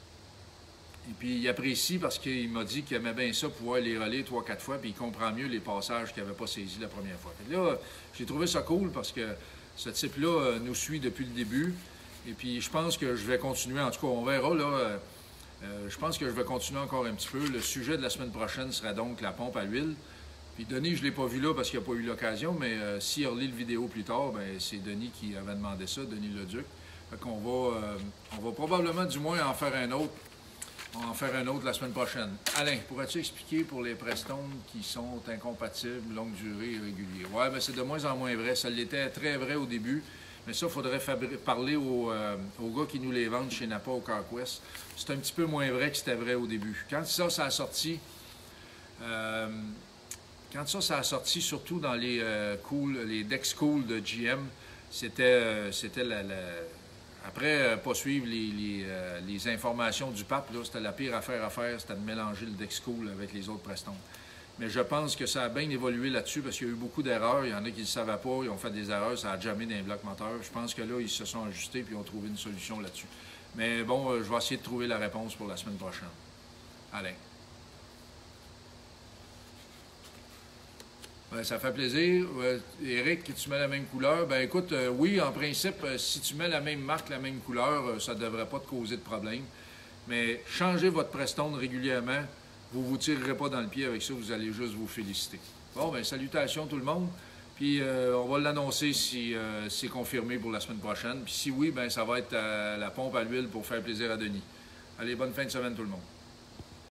et puis il apprécie parce qu'il m'a dit qu'il aimait bien ça, pouvoir les relire 3-4 fois, puis il comprend mieux les passages qu'il n'avait pas saisis la première fois. Et là, j'ai trouvé ça cool parce que ce type-là nous suit depuis le début, et puis je pense que je vais continuer, en tout cas, on verra, là, je pense que je vais continuer encore un petit peu. Le sujet de la semaine prochaine sera donc la pompe à huile. Puis Denis, je ne l'ai pas vu là parce qu'il n'a pas eu l'occasion, mais s'il relit le vidéo plus tard, bien, c'est Denis qui avait demandé ça, Denis Leduc. Fait qu'on va probablement du moins en faire un autre. On va en faire un autre la semaine prochaine. Alain, pourrais-tu expliquer pour les Prestone qui sont incompatibles, longue durée et réguliers? Oui, mais c'est de moins en moins vrai. Ça l'était très vrai au début. Mais ça, il faudrait parler aux gars qui nous les vendent chez Napa au CarQuest. C'est un petit peu moins vrai que c'était vrai au début. Quand ça a sorti... Quand ça a sorti, surtout dans les Dex Cool de GM, c'était après pas suivre les informations du pape, c'était la pire affaire à faire, c'était de mélanger le Dex Cool avec les autres Prestone. Mais je pense que ça a bien évolué là-dessus parce qu'il y a eu beaucoup d'erreurs. Il y en a qui ne le savaient pas, ils ont fait des erreurs, ça a jamais dans les blocs moteurs. Je pense que là, ils se sont ajustés et ont trouvé une solution là-dessus. Mais bon, je vais essayer de trouver la réponse pour la semaine prochaine. Alain. Bien, ça fait plaisir. Éric, tu mets la même couleur. Ben écoute, oui, en principe, si tu mets la même marque, la même couleur, ça ne devrait pas te causer de problème. Mais changez votre Prestone régulièrement. Vous ne vous tirerez pas dans le pied avec ça, vous allez juste vous féliciter. Bon, bien, salutations tout le monde. Puis on va l'annoncer si c'est confirmé pour la semaine prochaine. Puis si oui, bien, ça va être la pompe à l'huile pour faire plaisir à Denis. Allez, bonne fin de semaine tout le monde.